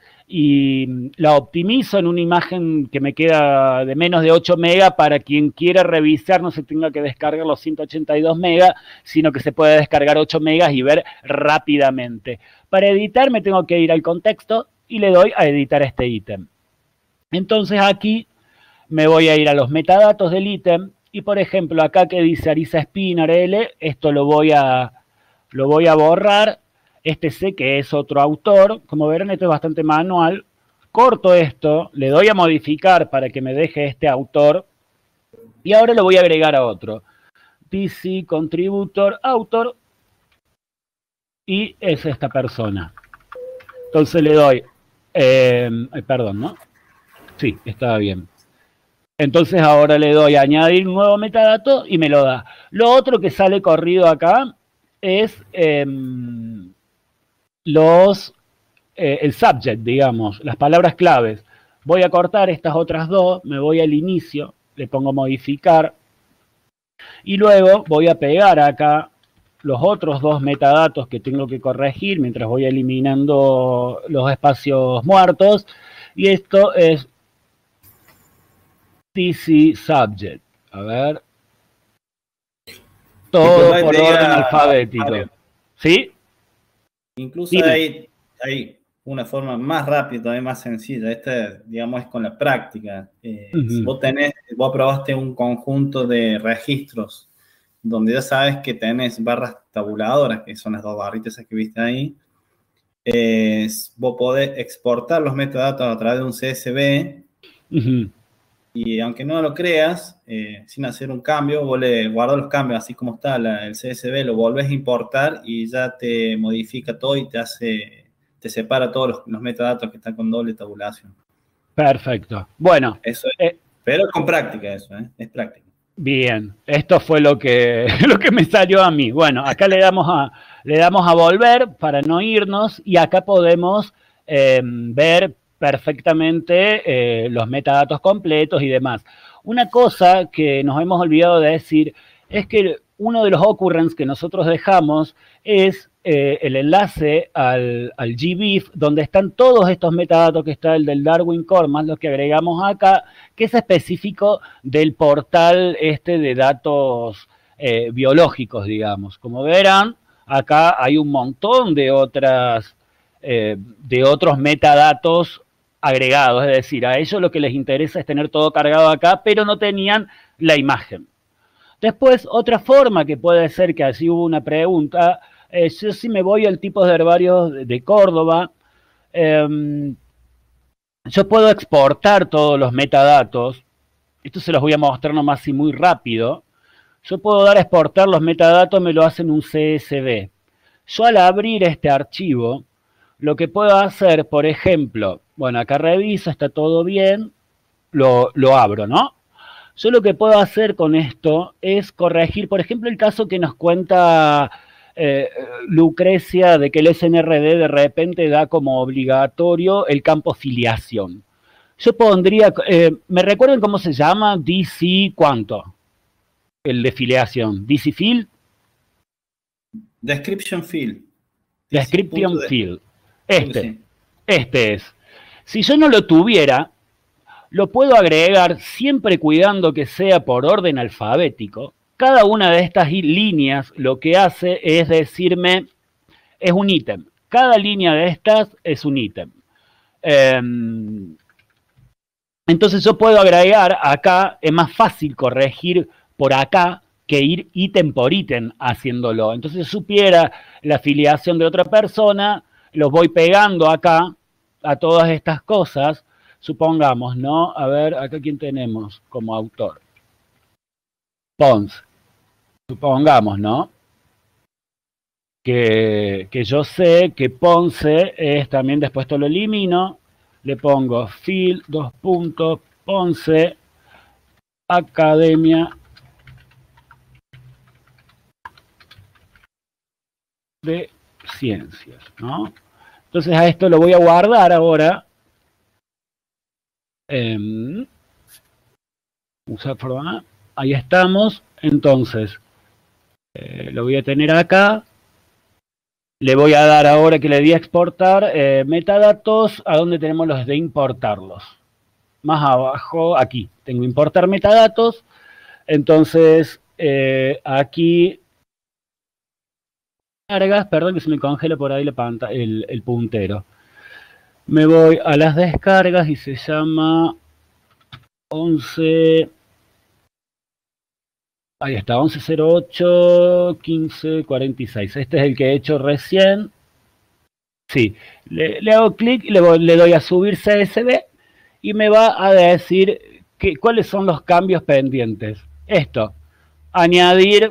Speaker 4: y la optimizo en una imagen que me queda de menos de ocho megas para quien quiera revisar no se tenga que descargar los ciento ochenta y dos megas, sino que se puede descargar ocho megas y ver rápidamente. Para editar me tengo que ir al contexto y le doy a editar este ítem. Entonces aquí me voy a ir a los metadatos del ítem. Y por ejemplo, acá que dice Arisa Spinner L, esto lo voy a, lo voy a borrar. Este sé que es otro autor. Como verán, esto es bastante manual. Corto esto, le doy a modificar para que me deje este autor. Y ahora lo voy a agregar a otro. D C Contributor Autor. Y es esta persona. Entonces le doy, eh, perdón, ¿no? Sí, estaba bien. Entonces ahora le doy a añadir un nuevo metadato y me lo da. Lo otro que sale corrido acá es eh, los, eh, el subject, digamos, las palabras claves. Voy a cortar estas otras dos, me voy al inicio, le pongo modificar y luego voy a pegar acá los otros dos metadatos que tengo que corregir mientras voy eliminando los espacios muertos y esto es D C Subject. A ver. Todo por orden alfabético. ¿Sí?
Speaker 3: Incluso hay, hay una forma más rápida, todavía más sencilla. Esta, digamos, es con la práctica. Eh, uh-huh. Si vos tenés, vos vos probaste un conjunto de registros donde ya sabes que tenés barras tabuladoras, que son las dos barritas que viste ahí, eh, vos podés exportar los metadatos a través de un C S V, uh-huh. Y aunque no lo creas, eh, sin hacer un cambio, vos le guardas los cambios así como está la, el C S V, lo volvés a importar y ya te modifica todo y te hace, te separa todos los, los metadatos que están con doble tabulación.
Speaker 4: Perfecto. Bueno.
Speaker 3: Eso es, eh, pero con práctica eso, ¿eh? Es práctica.
Speaker 4: Bien, esto fue lo que, lo que me salió a mí. Bueno, acá le damos a, le damos a volver para no irnos y acá podemos eh, ver perfectamente eh, los metadatos completos y demás. Una cosa que nos hemos olvidado de decir es que uno de los occurrence que nosotros dejamos es eh, el enlace al, al G B I F, donde están todos estos metadatos, que está el del Darwin Core, más los que agregamos acá, que es específico del portal este de datos eh, biológicos, digamos. Como verán, acá hay un montón de otras, eh, de otros metadatos agregados, es decir, a ellos lo que les interesa es tener todo cargado acá, pero no tenían la imagen. Después, otra forma que puede ser, que así hubo una pregunta, eh, yo si me voy al tipo de herbarios de, de Córdoba, eh, yo puedo exportar todos los metadatos, esto se los voy a mostrar nomás así muy rápido, yo puedo dar a exportar los metadatos, me lo hacen un C S V. Yo al abrir este archivo, lo que puedo hacer, por ejemplo, bueno, acá reviso, está todo bien, lo, lo abro, ¿no? Yo lo que puedo hacer con esto es corregir, por ejemplo, el caso que nos cuenta eh, Lucrecia de que el S N R D de repente da como obligatorio el campo filiación. Yo pondría, eh, ¿me recuerdan cómo se llama? D C, ¿cuánto? El de filiación. ¿D C field?
Speaker 3: Description field.
Speaker 4: Description field. Este, este es. Si yo no lo tuviera, lo puedo agregar siempre cuidando que sea por orden alfabético. Cada una de estas líneas lo que hace es decirme, es un ítem. Cada línea de estas es un ítem. Eh, entonces yo puedo agregar acá, es más fácil corregir por acá que ir ítem por ítem haciéndolo. Entonces si supiera la afiliación de otra persona, los voy pegando acá a todas estas cosas, supongamos, ¿no? A ver, acá quién tenemos como autor. Ponce. Supongamos, ¿no? Que, que yo sé que Ponce es también, después esto lo elimino, le pongo field, dos puntos, Ponce, Academia de Ciencias, ¿no? Entonces a esto lo voy a guardar ahora. Eh, usar forma, ahí estamos. Entonces eh, lo voy a tener acá. Le voy a dar ahora que le di a exportar eh, metadatos. ¿A dónde tenemos los de importarlos? Más abajo, aquí. Tengo importar metadatos. Entonces eh, aquí cargas, perdón que se me congela por ahí la pantalla, el, el puntero. Me voy a las descargas y se llama once, ahí está, once cero ocho quince cuarenta y seis. Este es el que he hecho recién. Sí, le, le hago clic y le, voy, le doy a subir C S V y me va a decir que, cuáles son los cambios pendientes. Esto, añadir...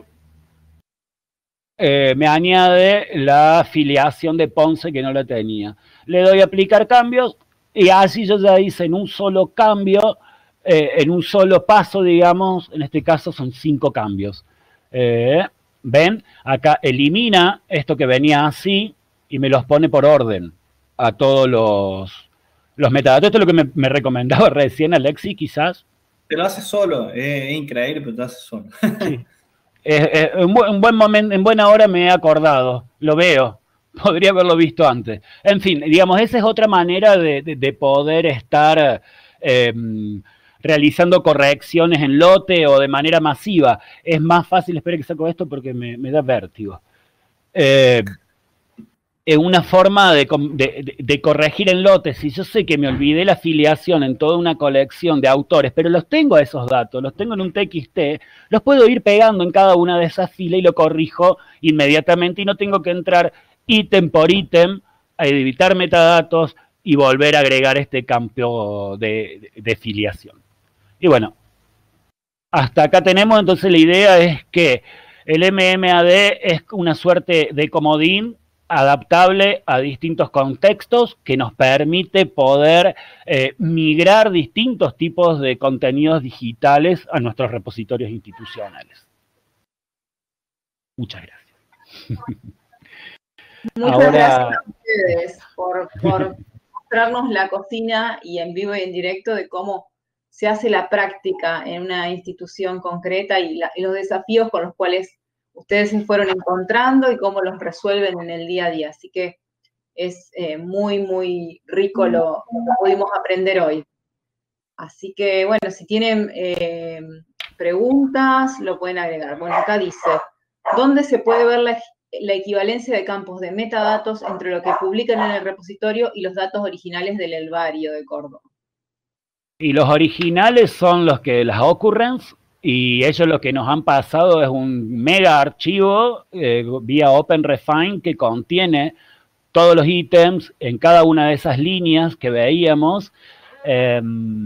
Speaker 4: Eh, me añade la afiliación de Ponce que no la tenía. Le doy a aplicar cambios y así yo ya hice en un solo cambio, eh, en un solo paso, digamos, en este caso son cinco cambios. Eh, ¿Ven? Acá elimina esto que venía así y me los pone por orden a todos los, los metadatos. Esto es lo que me, me recomendaba recién Alexis, quizás.
Speaker 3: Te lo hace solo, es increíble, pero te lo hace solo.
Speaker 4: Sí. Eh, eh, en, bu en buen momento, en buena hora me he acordado, lo veo, podría haberlo visto antes. En fin, digamos, esa es otra manera de, de, de poder estar eh, realizando correcciones en lote o de manera masiva. Es más fácil, espera que saco esto porque me, me da vértigo. Eh, es una forma de, de, de corregir en lotes. Si yo sé que me olvidé la afiliación en toda una colección de autores, pero los tengo esos datos, los tengo en un T X T, los puedo ir pegando en cada una de esas filas y lo corrijo inmediatamente y no tengo que entrar ítem por ítem a editar metadatos y volver a agregar este campo de, de, de filiación. Y bueno, hasta acá tenemos, entonces la idea es que el M M A D es una suerte de comodín adaptable a distintos contextos que nos permite poder eh, migrar distintos tipos de contenidos digitales a nuestros repositorios institucionales. Muchas gracias.
Speaker 1: Muchas
Speaker 4: Ahora...
Speaker 1: gracias a ustedes por, por mostrarnos la cocina y en vivo y en directo de cómo se hace la práctica en una institución concreta y, la, y los desafíos con los cuales ustedes se fueron encontrando y cómo los resuelven en el día a día. Así que es eh, muy, muy rico lo, lo que pudimos aprender hoy. Así que, bueno, si tienen eh, preguntas, lo pueden agregar. Bueno, acá dice, ¿dónde se puede ver la, la equivalencia de campos de metadatos entre lo que publican en el repositorio y los datos originales del herbario de Córdoba?
Speaker 4: Y los originales son los que las occurrence, y ellos lo que nos han pasado es un mega archivo eh, vía OpenRefine que contiene todos los ítems en cada una de esas líneas que veíamos. Eh,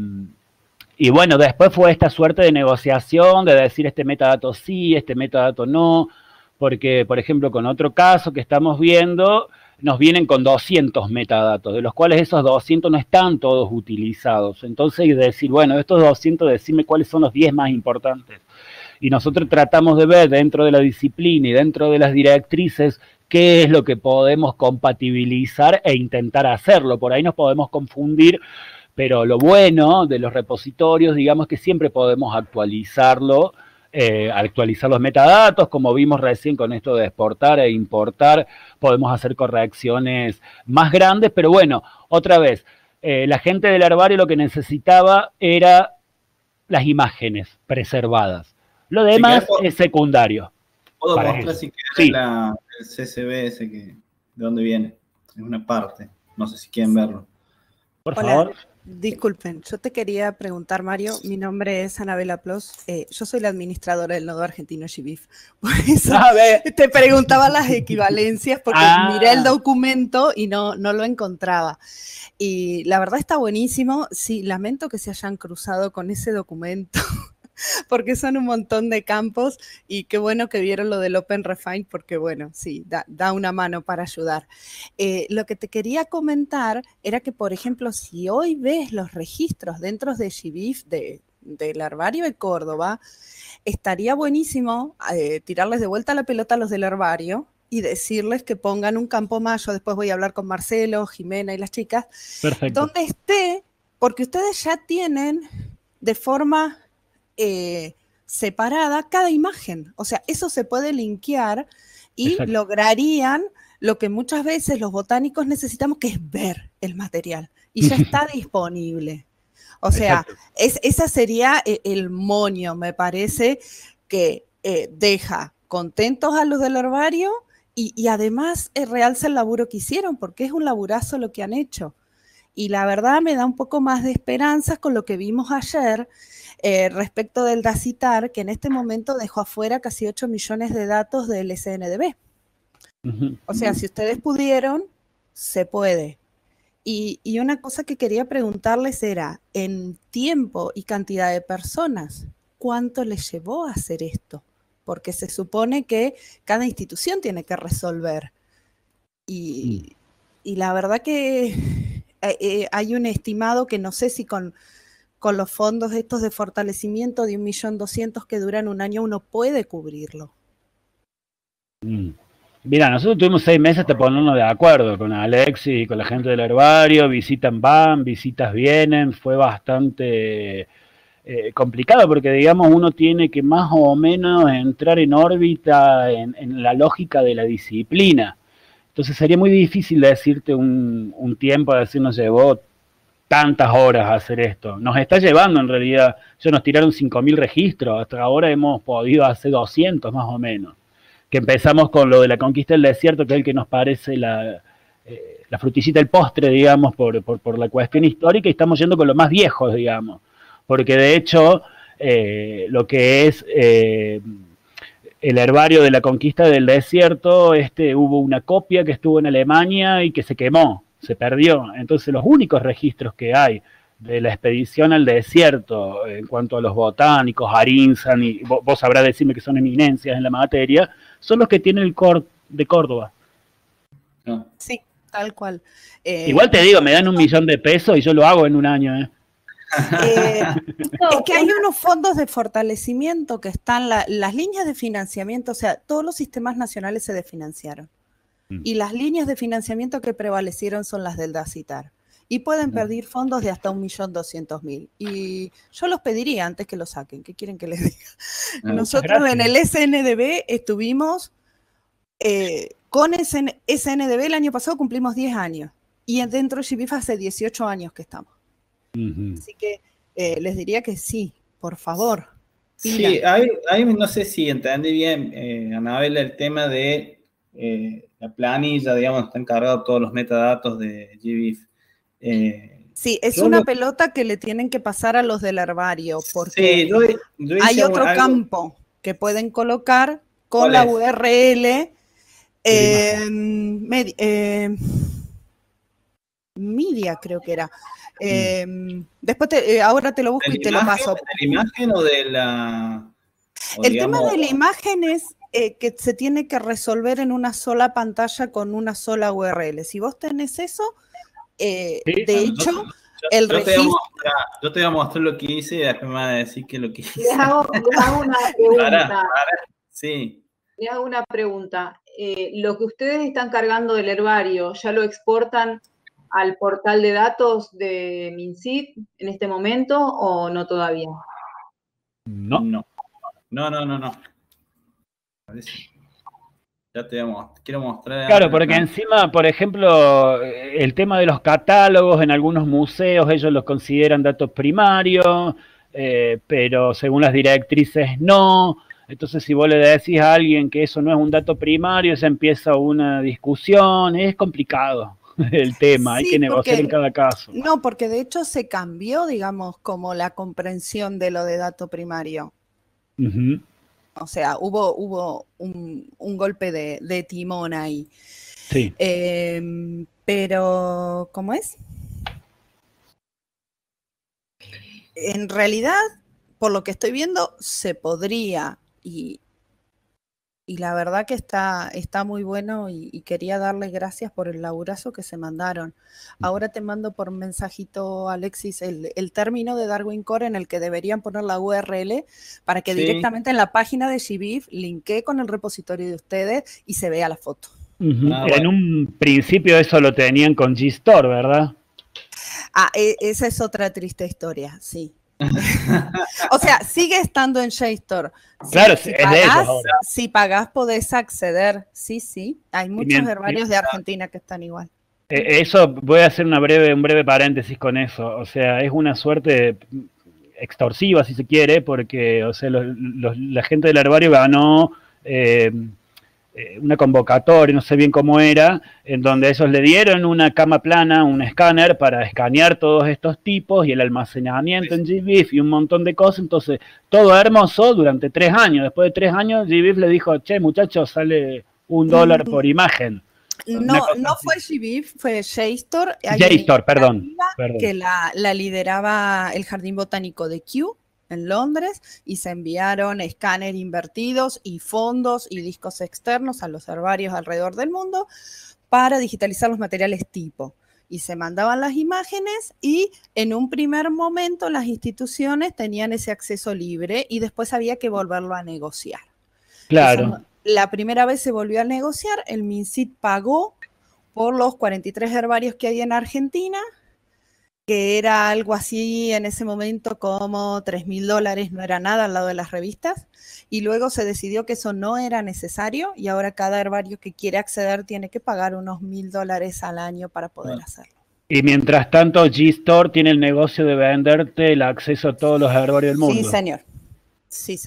Speaker 4: y bueno, después fue esta suerte de negociación, de decir este metadato sí, este metadato no, porque, por ejemplo, con otro caso que estamos viendo, nos vienen con doscientos metadatos, de los cuales esos doscientos no están todos utilizados. Entonces, decir, bueno, estos doscientos, decirme cuáles son los diez más importantes. Y nosotros tratamos de ver dentro de la disciplina y dentro de las directrices qué es lo que podemos compatibilizar e intentar hacerlo. Por ahí nos podemos confundir, pero lo bueno de los repositorios, digamos que siempre podemos actualizarlo, Eh, actualizar los metadatos, como vimos recién con esto de exportar e importar, podemos hacer correcciones más grandes, pero bueno, otra vez, eh, la gente del herbario lo que necesitaba era las imágenes preservadas. Lo demás si es secundario.
Speaker 3: Puedo mostrar si quieres sí. la, el C S V ese que, de dónde viene, es una parte, no sé si quieren verlo.
Speaker 4: Por
Speaker 6: Hola.
Speaker 4: favor.
Speaker 6: Disculpen, yo te quería preguntar, Mario, mi nombre es Anabela Plos, eh, yo soy la administradora del nodo argentino G B I F, por eso te preguntaba las equivalencias, porque ah. miré el documento y no, no lo encontraba. Y la verdad está buenísimo, sí, lamento que se hayan cruzado con ese documento, porque son un montón de campos y qué bueno que vieron lo del OpenRefine porque bueno, sí, da, da una mano para ayudar. Eh, lo que te quería comentar era que, por ejemplo, si hoy ves los registros dentro de G B I F de, del herbario de Córdoba, estaría buenísimo eh, tirarles de vuelta la pelota a los del herbario y decirles que pongan un campo más. Yo después voy a hablar con Marcelo, Jimena y las chicas.
Speaker 4: Perfecto.
Speaker 6: Donde esté, porque ustedes ya tienen de forma... Eh, separada cada imagen, o sea, eso se puede linkear y Exacto. lograrían lo que muchas veces los botánicos necesitamos, que es ver el material y ya está disponible. O sea, es, esa sería el moño, me parece, que eh, deja contentos a los del herbario y, y además eh, realza el laburo que hicieron, porque es un laburazo lo que han hecho. Y la verdad me da un poco más de esperanzas con lo que vimos ayer, Eh, respecto del DACITAR, que en este momento dejó afuera casi ocho millones de datos del S N D B. Uh-huh. O sea, si ustedes pudieron, se puede. Y, y una cosa que quería preguntarles era, en tiempo y cantidad de personas, ¿cuánto les llevó a hacer esto? Porque se supone que cada institución tiene que resolver. Y, y la verdad que eh, eh, hay un estimado que no sé si con... con los fondos estos de fortalecimiento de un millón doscientos que duran un año, uno puede cubrirlo.
Speaker 4: Mm. Mira, nosotros tuvimos seis meses de ponernos de acuerdo con Alexis y con la gente del herbario, visitas van, visitas vienen, fue bastante eh, complicado porque, digamos, uno tiene que más o menos entrar en órbita en, en la lógica de la disciplina. Entonces sería muy difícil decirte un, un tiempo, decir nos llevó tantas horas hacer esto. Nos está llevando en realidad, ya nos tiraron cinco mil registros, hasta ahora hemos podido hacer doscientos más o menos. que empezamos con lo de la conquista del desierto, que es el que nos parece la, eh, la frutillita del postre, digamos, por, por, por la cuestión histórica, y estamos yendo con lo más viejos, digamos, porque de hecho eh, lo que es eh, el herbario de la conquista del desierto, este, hubo una copia que estuvo en Alemania y que se quemó, se perdió. Entonces los únicos registros que hay de la expedición al desierto en cuanto a los botánicos, Arinzan, y vos, vos sabrás decirme que son eminencias en la materia, son los que tiene el C O R de Córdoba.
Speaker 6: No. Sí, tal cual.
Speaker 4: Eh, Igual te digo, me dan un millón de pesos y yo lo hago en un año, ¿eh?
Speaker 6: Eh, es que hay unos fondos de fortalecimiento que están, la, las líneas de financiamiento, o sea, todos los sistemas nacionales se desfinanciaron. Mm. Y las líneas de financiamiento que prevalecieron son las del DACITAR. Y pueden mm. pedir fondos de hasta un millón doscientos mil. Y yo los pediría antes que los saquen. ¿Qué quieren que les diga? Ah, nosotros en el S N D B estuvimos eh, con S N D B el año pasado, cumplimos diez años. Y dentro de G B I F hace dieciocho años que estamos. Así que eh, les diría que sí, por favor. Pila.
Speaker 3: Sí, hay, hay, no sé si entendí bien, eh, Anabela, el tema de eh, la planilla, digamos, están cargados todos los metadatos de G B I F. Eh,
Speaker 6: sí, es una lo... pelota que le tienen que pasar a los del herbario, porque sí, yo, yo hay otro algo... campo que pueden colocar con la U R L eh, med, eh, media, creo que era. Eh, mm. Después te, eh, ahora te lo busco y te imagen, lo paso.
Speaker 3: ¿De la imagen o de la...? O
Speaker 6: el
Speaker 3: digamos...
Speaker 6: tema de la imagen es eh, que se tiene que resolver en una sola pantalla con una sola U R L. Si vos tenés eso, eh, sí, de hecho, yo, el
Speaker 3: yo
Speaker 6: registro...
Speaker 3: Te mostrar, yo te voy a mostrar lo que hice y después me van a decir que lo que hice.
Speaker 1: Les hago, les hago una pregunta.
Speaker 3: Para, para, sí.
Speaker 1: Les hago una pregunta. Eh, lo que ustedes están cargando del herbario, ¿ya lo exportan al portal de datos de MinSit en este momento o no todavía?
Speaker 3: No, no, no, no, no, no. Ya te voy a, quiero mostrar.
Speaker 4: Claro, porque encima, por ejemplo, el tema de los catálogos en algunos museos, ellos los consideran datos primarios, eh, pero según las directrices no. Entonces, si vos le decís a alguien que eso no es un dato primario, se empieza una discusión, es complicado el tema, sí, hay que negociar porque, en cada caso.
Speaker 6: No, porque de hecho se cambió, digamos, como la comprensión de lo de dato primario. Uh-huh. O sea, hubo, hubo un, un golpe de, de timón ahí.
Speaker 4: Sí.
Speaker 6: Eh, pero, ¿cómo es? En realidad, por lo que estoy viendo, se podría, y... Y la verdad que está, está muy bueno y, y quería darle gracias por el laburazo que se mandaron. Ahora te mando por mensajito, Alexis, el, el término de Darwin Core en el que deberían poner la U R L para que sí. directamente en la página de G B I F linkee con el repositorio de ustedes y se vea la foto.
Speaker 4: Uh-huh. Ah, bueno. En un principio eso lo tenían con G-Store, ¿verdad?
Speaker 6: Ah, e, esa es otra triste historia, sí. O sea, sigue estando en JSTOR. Si,
Speaker 4: claro,
Speaker 6: si,
Speaker 4: es
Speaker 6: pagás,
Speaker 4: de ellos ahora.
Speaker 6: Si pagás podés acceder. Sí, sí. Hay muchos herbarios de Argentina que están igual.
Speaker 4: Eso, voy a hacer una breve, un breve paréntesis con eso. O sea, es una suerte extorsiva, si se quiere, porque o sea, los, los, la gente del herbario ganó eh, una convocatoria, no sé bien cómo era, en donde ellos le dieron una cama plana, un escáner para escanear todos estos tipos y el almacenamiento en G B I F y un montón de cosas. Entonces, todo hermoso durante tres años. Después de tres años, G B I F le dijo, che, muchachos, sale un dólar por imagen.
Speaker 6: No, no fue G B I F, fue JSTOR.
Speaker 4: JSTOR, perdón, perdón.
Speaker 6: Que la, la lideraba el Jardín Botánico de Kew en Londres, y se enviaron escáner invertidos y fondos y discos externos a los herbarios alrededor del mundo para digitalizar los materiales tipo. Y se mandaban las imágenes y en un primer momento las instituciones tenían ese acceso libre y después había que volverlo a negociar.
Speaker 4: Claro.
Speaker 6: Eso, la primera vez se volvió a negociar, el MinSit pagó por los cuarenta y tres herbarios que hay en Argentina, que era algo así en ese momento como tres mil dólares, no era nada al lado de las revistas, y luego se decidió que eso no era necesario, y ahora cada herbario que quiere acceder tiene que pagar unos mil dólares al año para poder hacerlo.
Speaker 4: Y mientras tanto, G-Store tiene el negocio de venderte el acceso a todos los herbarios del mundo.
Speaker 6: Sí, señor. Sí, señor.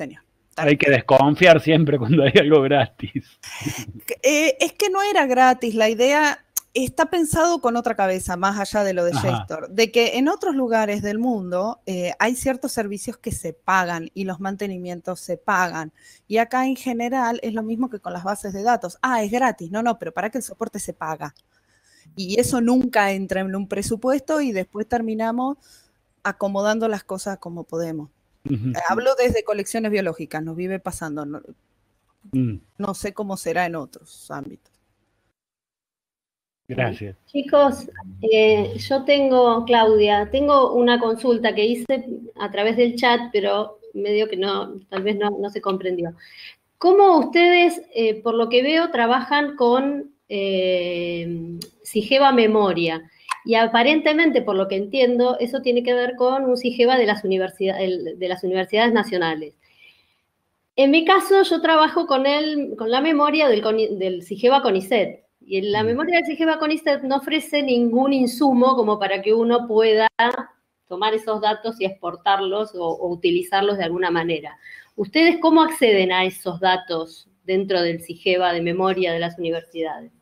Speaker 4: Hay que desconfiar siempre cuando hay algo gratis.
Speaker 6: Eh, es que no era gratis, la idea está pensado con otra cabeza, más allá de lo de JSTOR, de que en otros lugares del mundo eh, hay ciertos servicios que se pagan y los mantenimientos se pagan. Y acá en general es lo mismo que con las bases de datos. Ah, es gratis. No, no, pero para que el soporte se paga. Y eso nunca entra en un presupuesto y después terminamos acomodando las cosas como podemos. Uh-huh. Hablo desde colecciones biológicas, nos vive pasando. No, uh. no sé cómo será en otros ámbitos.
Speaker 4: Gracias.
Speaker 7: Chicos, eh, yo tengo, Claudia, tengo una consulta que hice a través del chat, pero medio que no, tal vez no, no se comprendió. ¿Cómo ustedes, eh, por lo que veo, trabajan con eh, SIGEVA Memoria? Y aparentemente, por lo que entiendo, eso tiene que ver con un SIGEVA de las, universidades, de las universidades nacionales. En mi caso, yo trabajo con, el, con la memoria del, del SIGEVA CONICET. Y en la memoria del SIGEVA CONICET no ofrece ningún insumo como para que uno pueda tomar esos datos y exportarlos o, o utilizarlos de alguna manera. ¿Ustedes cómo acceden a esos datos dentro del SIGEVA de memoria de las universidades?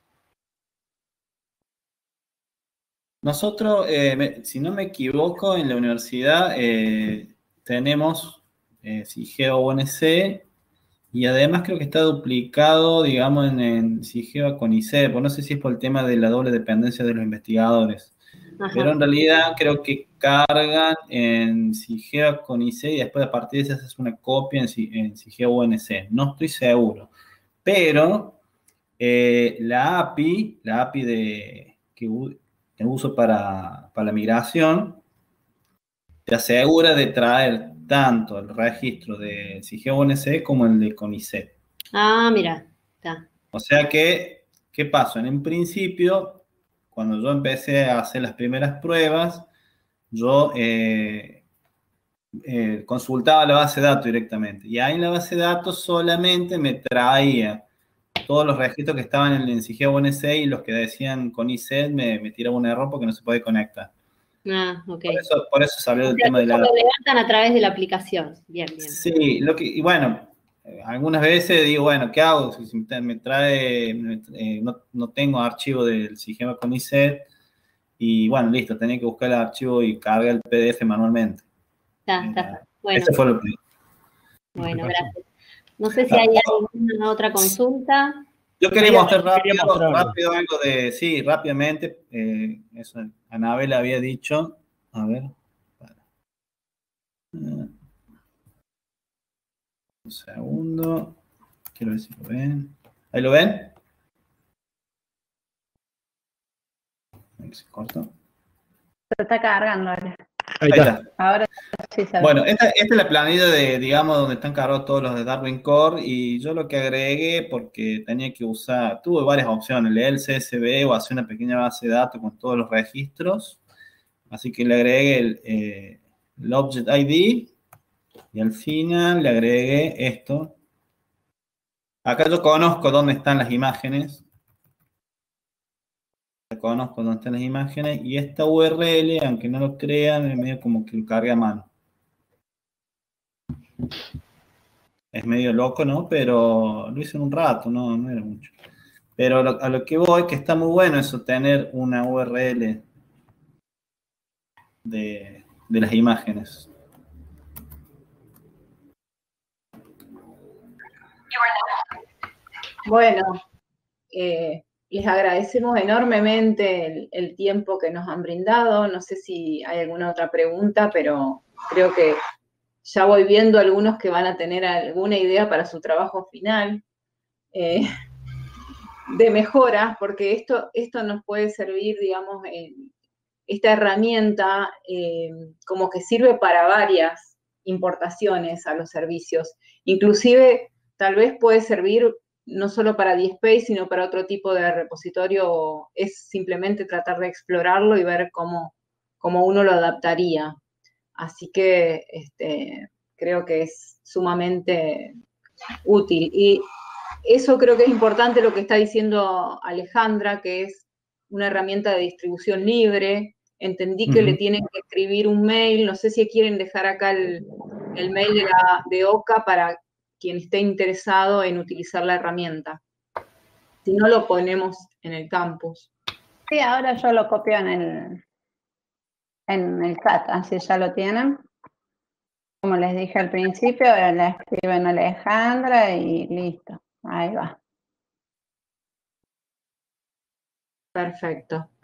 Speaker 3: Nosotros, eh, me, si no me equivoco, en la universidad eh, tenemos eh, SIGEVA U N C y además creo que está duplicado, digamos, en, en SIGEVA CONICET, pues no sé si es por el tema de la doble dependencia de los investigadores. Ajá. Pero en realidad creo que cargan en SIGEVA CONICET y después a partir de eso haces una copia en, en SIGEVA U N C. No estoy seguro. Pero eh, la A P I, la A P I de, que, que uso para, para la migración, te asegura de traer tanto el registro de SIGEVA U N C como el de CONICET.
Speaker 7: Ah, mira, está.
Speaker 3: O sea que, ¿qué pasó? En un principio, cuando yo empecé a hacer las primeras pruebas, yo eh, eh, consultaba la base de datos directamente. Y ahí en la base de datos solamente me traía todos los registros que estaban en el SIGEVA U N C y los que decían CONICET me, me tiraba un error porque no se puede conectar.
Speaker 7: Ah, ok.
Speaker 3: Por eso, por eso salió
Speaker 7: o
Speaker 3: el
Speaker 7: sea,
Speaker 3: tema de la...
Speaker 7: Lo levantan a través de la aplicación. Bien, bien.
Speaker 3: Sí, lo que, y bueno, algunas veces digo, bueno, ¿qué hago? Si me trae, eh, no, no tengo archivo del SIGEVA CONICET y bueno, listo, tenía que buscar el archivo y cargar el P D F manualmente.
Speaker 7: Está, está, está. Bueno.
Speaker 3: Eso fue lo que...
Speaker 7: Bueno, gracias. No sé si hay alguna otra consulta.
Speaker 3: Yo quería mostrar rápido, rápido algo de, sí, rápidamente, eh, eso Anabel había dicho, a ver, uh, un segundo, quiero ver si lo ven, ¿ahí lo ven? Ahí se cortó.
Speaker 2: Se está cargando ahora.
Speaker 3: Ahí está.
Speaker 2: Ahora sí se ve.
Speaker 3: Bueno, esta, esta es la planilla de, digamos, donde están cargados todos los de Darwin Core y yo lo que agregué, porque tenía que usar, tuve varias opciones, leer el C S V o hacer una pequeña base de datos con todos los registros, así que le agregué el, eh, el Object I D y al final le agregué esto. Acá yo conozco dónde están las imágenes. Conozco dónde están las imágenes y esta U R L, aunque no lo crean, es medio como que lo cargue a mano. Es medio loco, ¿no? Pero lo hice en un rato, no, no era mucho. Pero lo, a lo que voy, que está muy bueno eso, tener una U R L de, de las imágenes.
Speaker 1: Bueno, eh, les agradecemos enormemente el, el tiempo que nos han brindado. No sé si hay alguna otra pregunta, pero creo que ya voy viendo algunos que van a tener alguna idea para su trabajo final eh, de mejora, porque esto, esto nos puede servir, digamos, en esta herramienta eh, como que sirve para varias importaciones a los servicios. Inclusive, tal vez puede servir no solo para DSpace, sino para otro tipo de repositorio, es simplemente tratar de explorarlo y ver cómo, cómo uno lo adaptaría. Así que este, creo que es sumamente útil. Y eso creo que es importante lo que está diciendo Alejandra, que es una herramienta de distribución libre. Entendí que uh-huh. le tienen que escribir un mail, no sé si quieren dejar acá el, el mail de, la, de OCA para quien esté interesado en utilizar la herramienta. Si no, lo ponemos en el campus.
Speaker 2: Sí, ahora yo lo copio en el, en el chat, así ya lo tienen. Como les dije al principio, le escriben a Alejandra y listo, ahí va.
Speaker 1: Perfecto.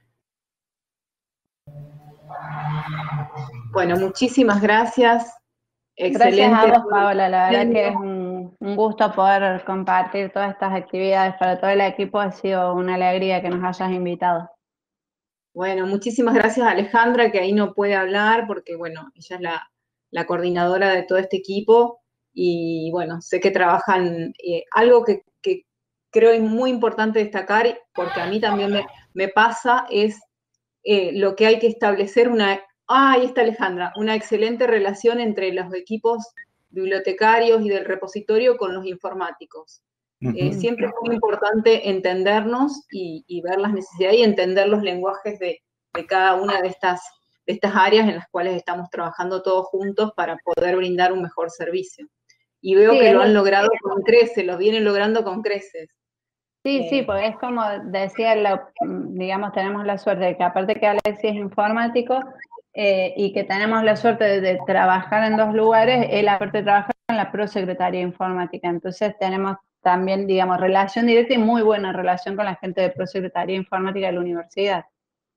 Speaker 1: Bueno, muchísimas gracias. Excelente.
Speaker 2: Gracias a vos, Paola, la verdad que es un, un gusto poder compartir todas estas actividades para todo el equipo, ha sido una alegría que nos hayas invitado.
Speaker 1: Bueno, muchísimas gracias a Alejandra, que ahí no puede hablar porque, bueno, ella es la, la coordinadora de todo este equipo y, bueno, sé que trabajan, eh, algo que, que creo es muy importante destacar, porque a mí también me, me pasa, es eh, lo que hay que establecer una, ah, ahí está Alejandra, una excelente relación entre los equipos bibliotecarios y del repositorio con los informáticos. Eh, siempre es muy importante entendernos y, y ver las necesidades y entender los lenguajes de, de cada una de estas, de estas áreas en las cuales estamos trabajando todos juntos para poder brindar un mejor servicio. Y veo sí, que lo han logrado con creces, lo vienen logrando con creces.
Speaker 2: Sí,
Speaker 1: eh,
Speaker 2: sí, porque es como decía, la, digamos, tenemos la suerte de que aparte que Alexis es informático eh, y que tenemos la suerte de, de trabajar en dos lugares, él aparte trabaja en la prosecretaría informática, entonces tenemos también, digamos, relación directa y muy buena relación con la gente de prosecretaría informática de la universidad.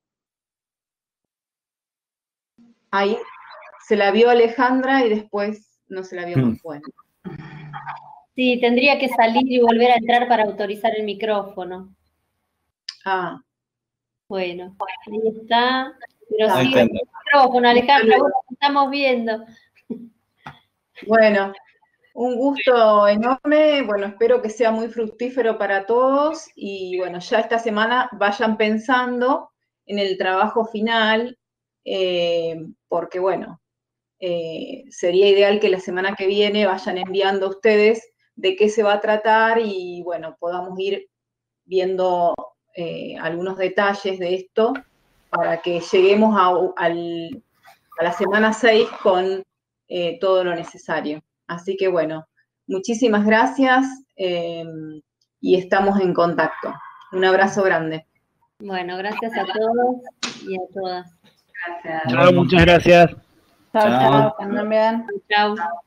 Speaker 1: Ahí se la vio Alejandra y después no se la vio más buena.
Speaker 7: Sí, tendría que salir y volver a entrar para autorizar el micrófono.
Speaker 1: Ah.
Speaker 7: Bueno, ahí está. Pero
Speaker 1: ahí
Speaker 7: sí, el micrófono, Alejandra, vos lo estamos viendo.
Speaker 1: Bueno, un gusto enorme, bueno, espero que sea muy fructífero para todos y bueno, ya esta semana vayan pensando en el trabajo final, eh, porque bueno, eh, sería ideal que la semana que viene vayan enviando ustedes de qué se va a tratar y bueno, podamos ir viendo eh, algunos detalles de esto para que lleguemos a, al, a la semana seis con eh, todo lo necesario. Así que bueno, muchísimas gracias eh, y estamos en contacto. Un abrazo grande.
Speaker 7: Bueno, gracias a todos y a todas.
Speaker 4: Gracias. Chao, muchas gracias.
Speaker 2: Chao, chao, que anden bien.
Speaker 7: Chao.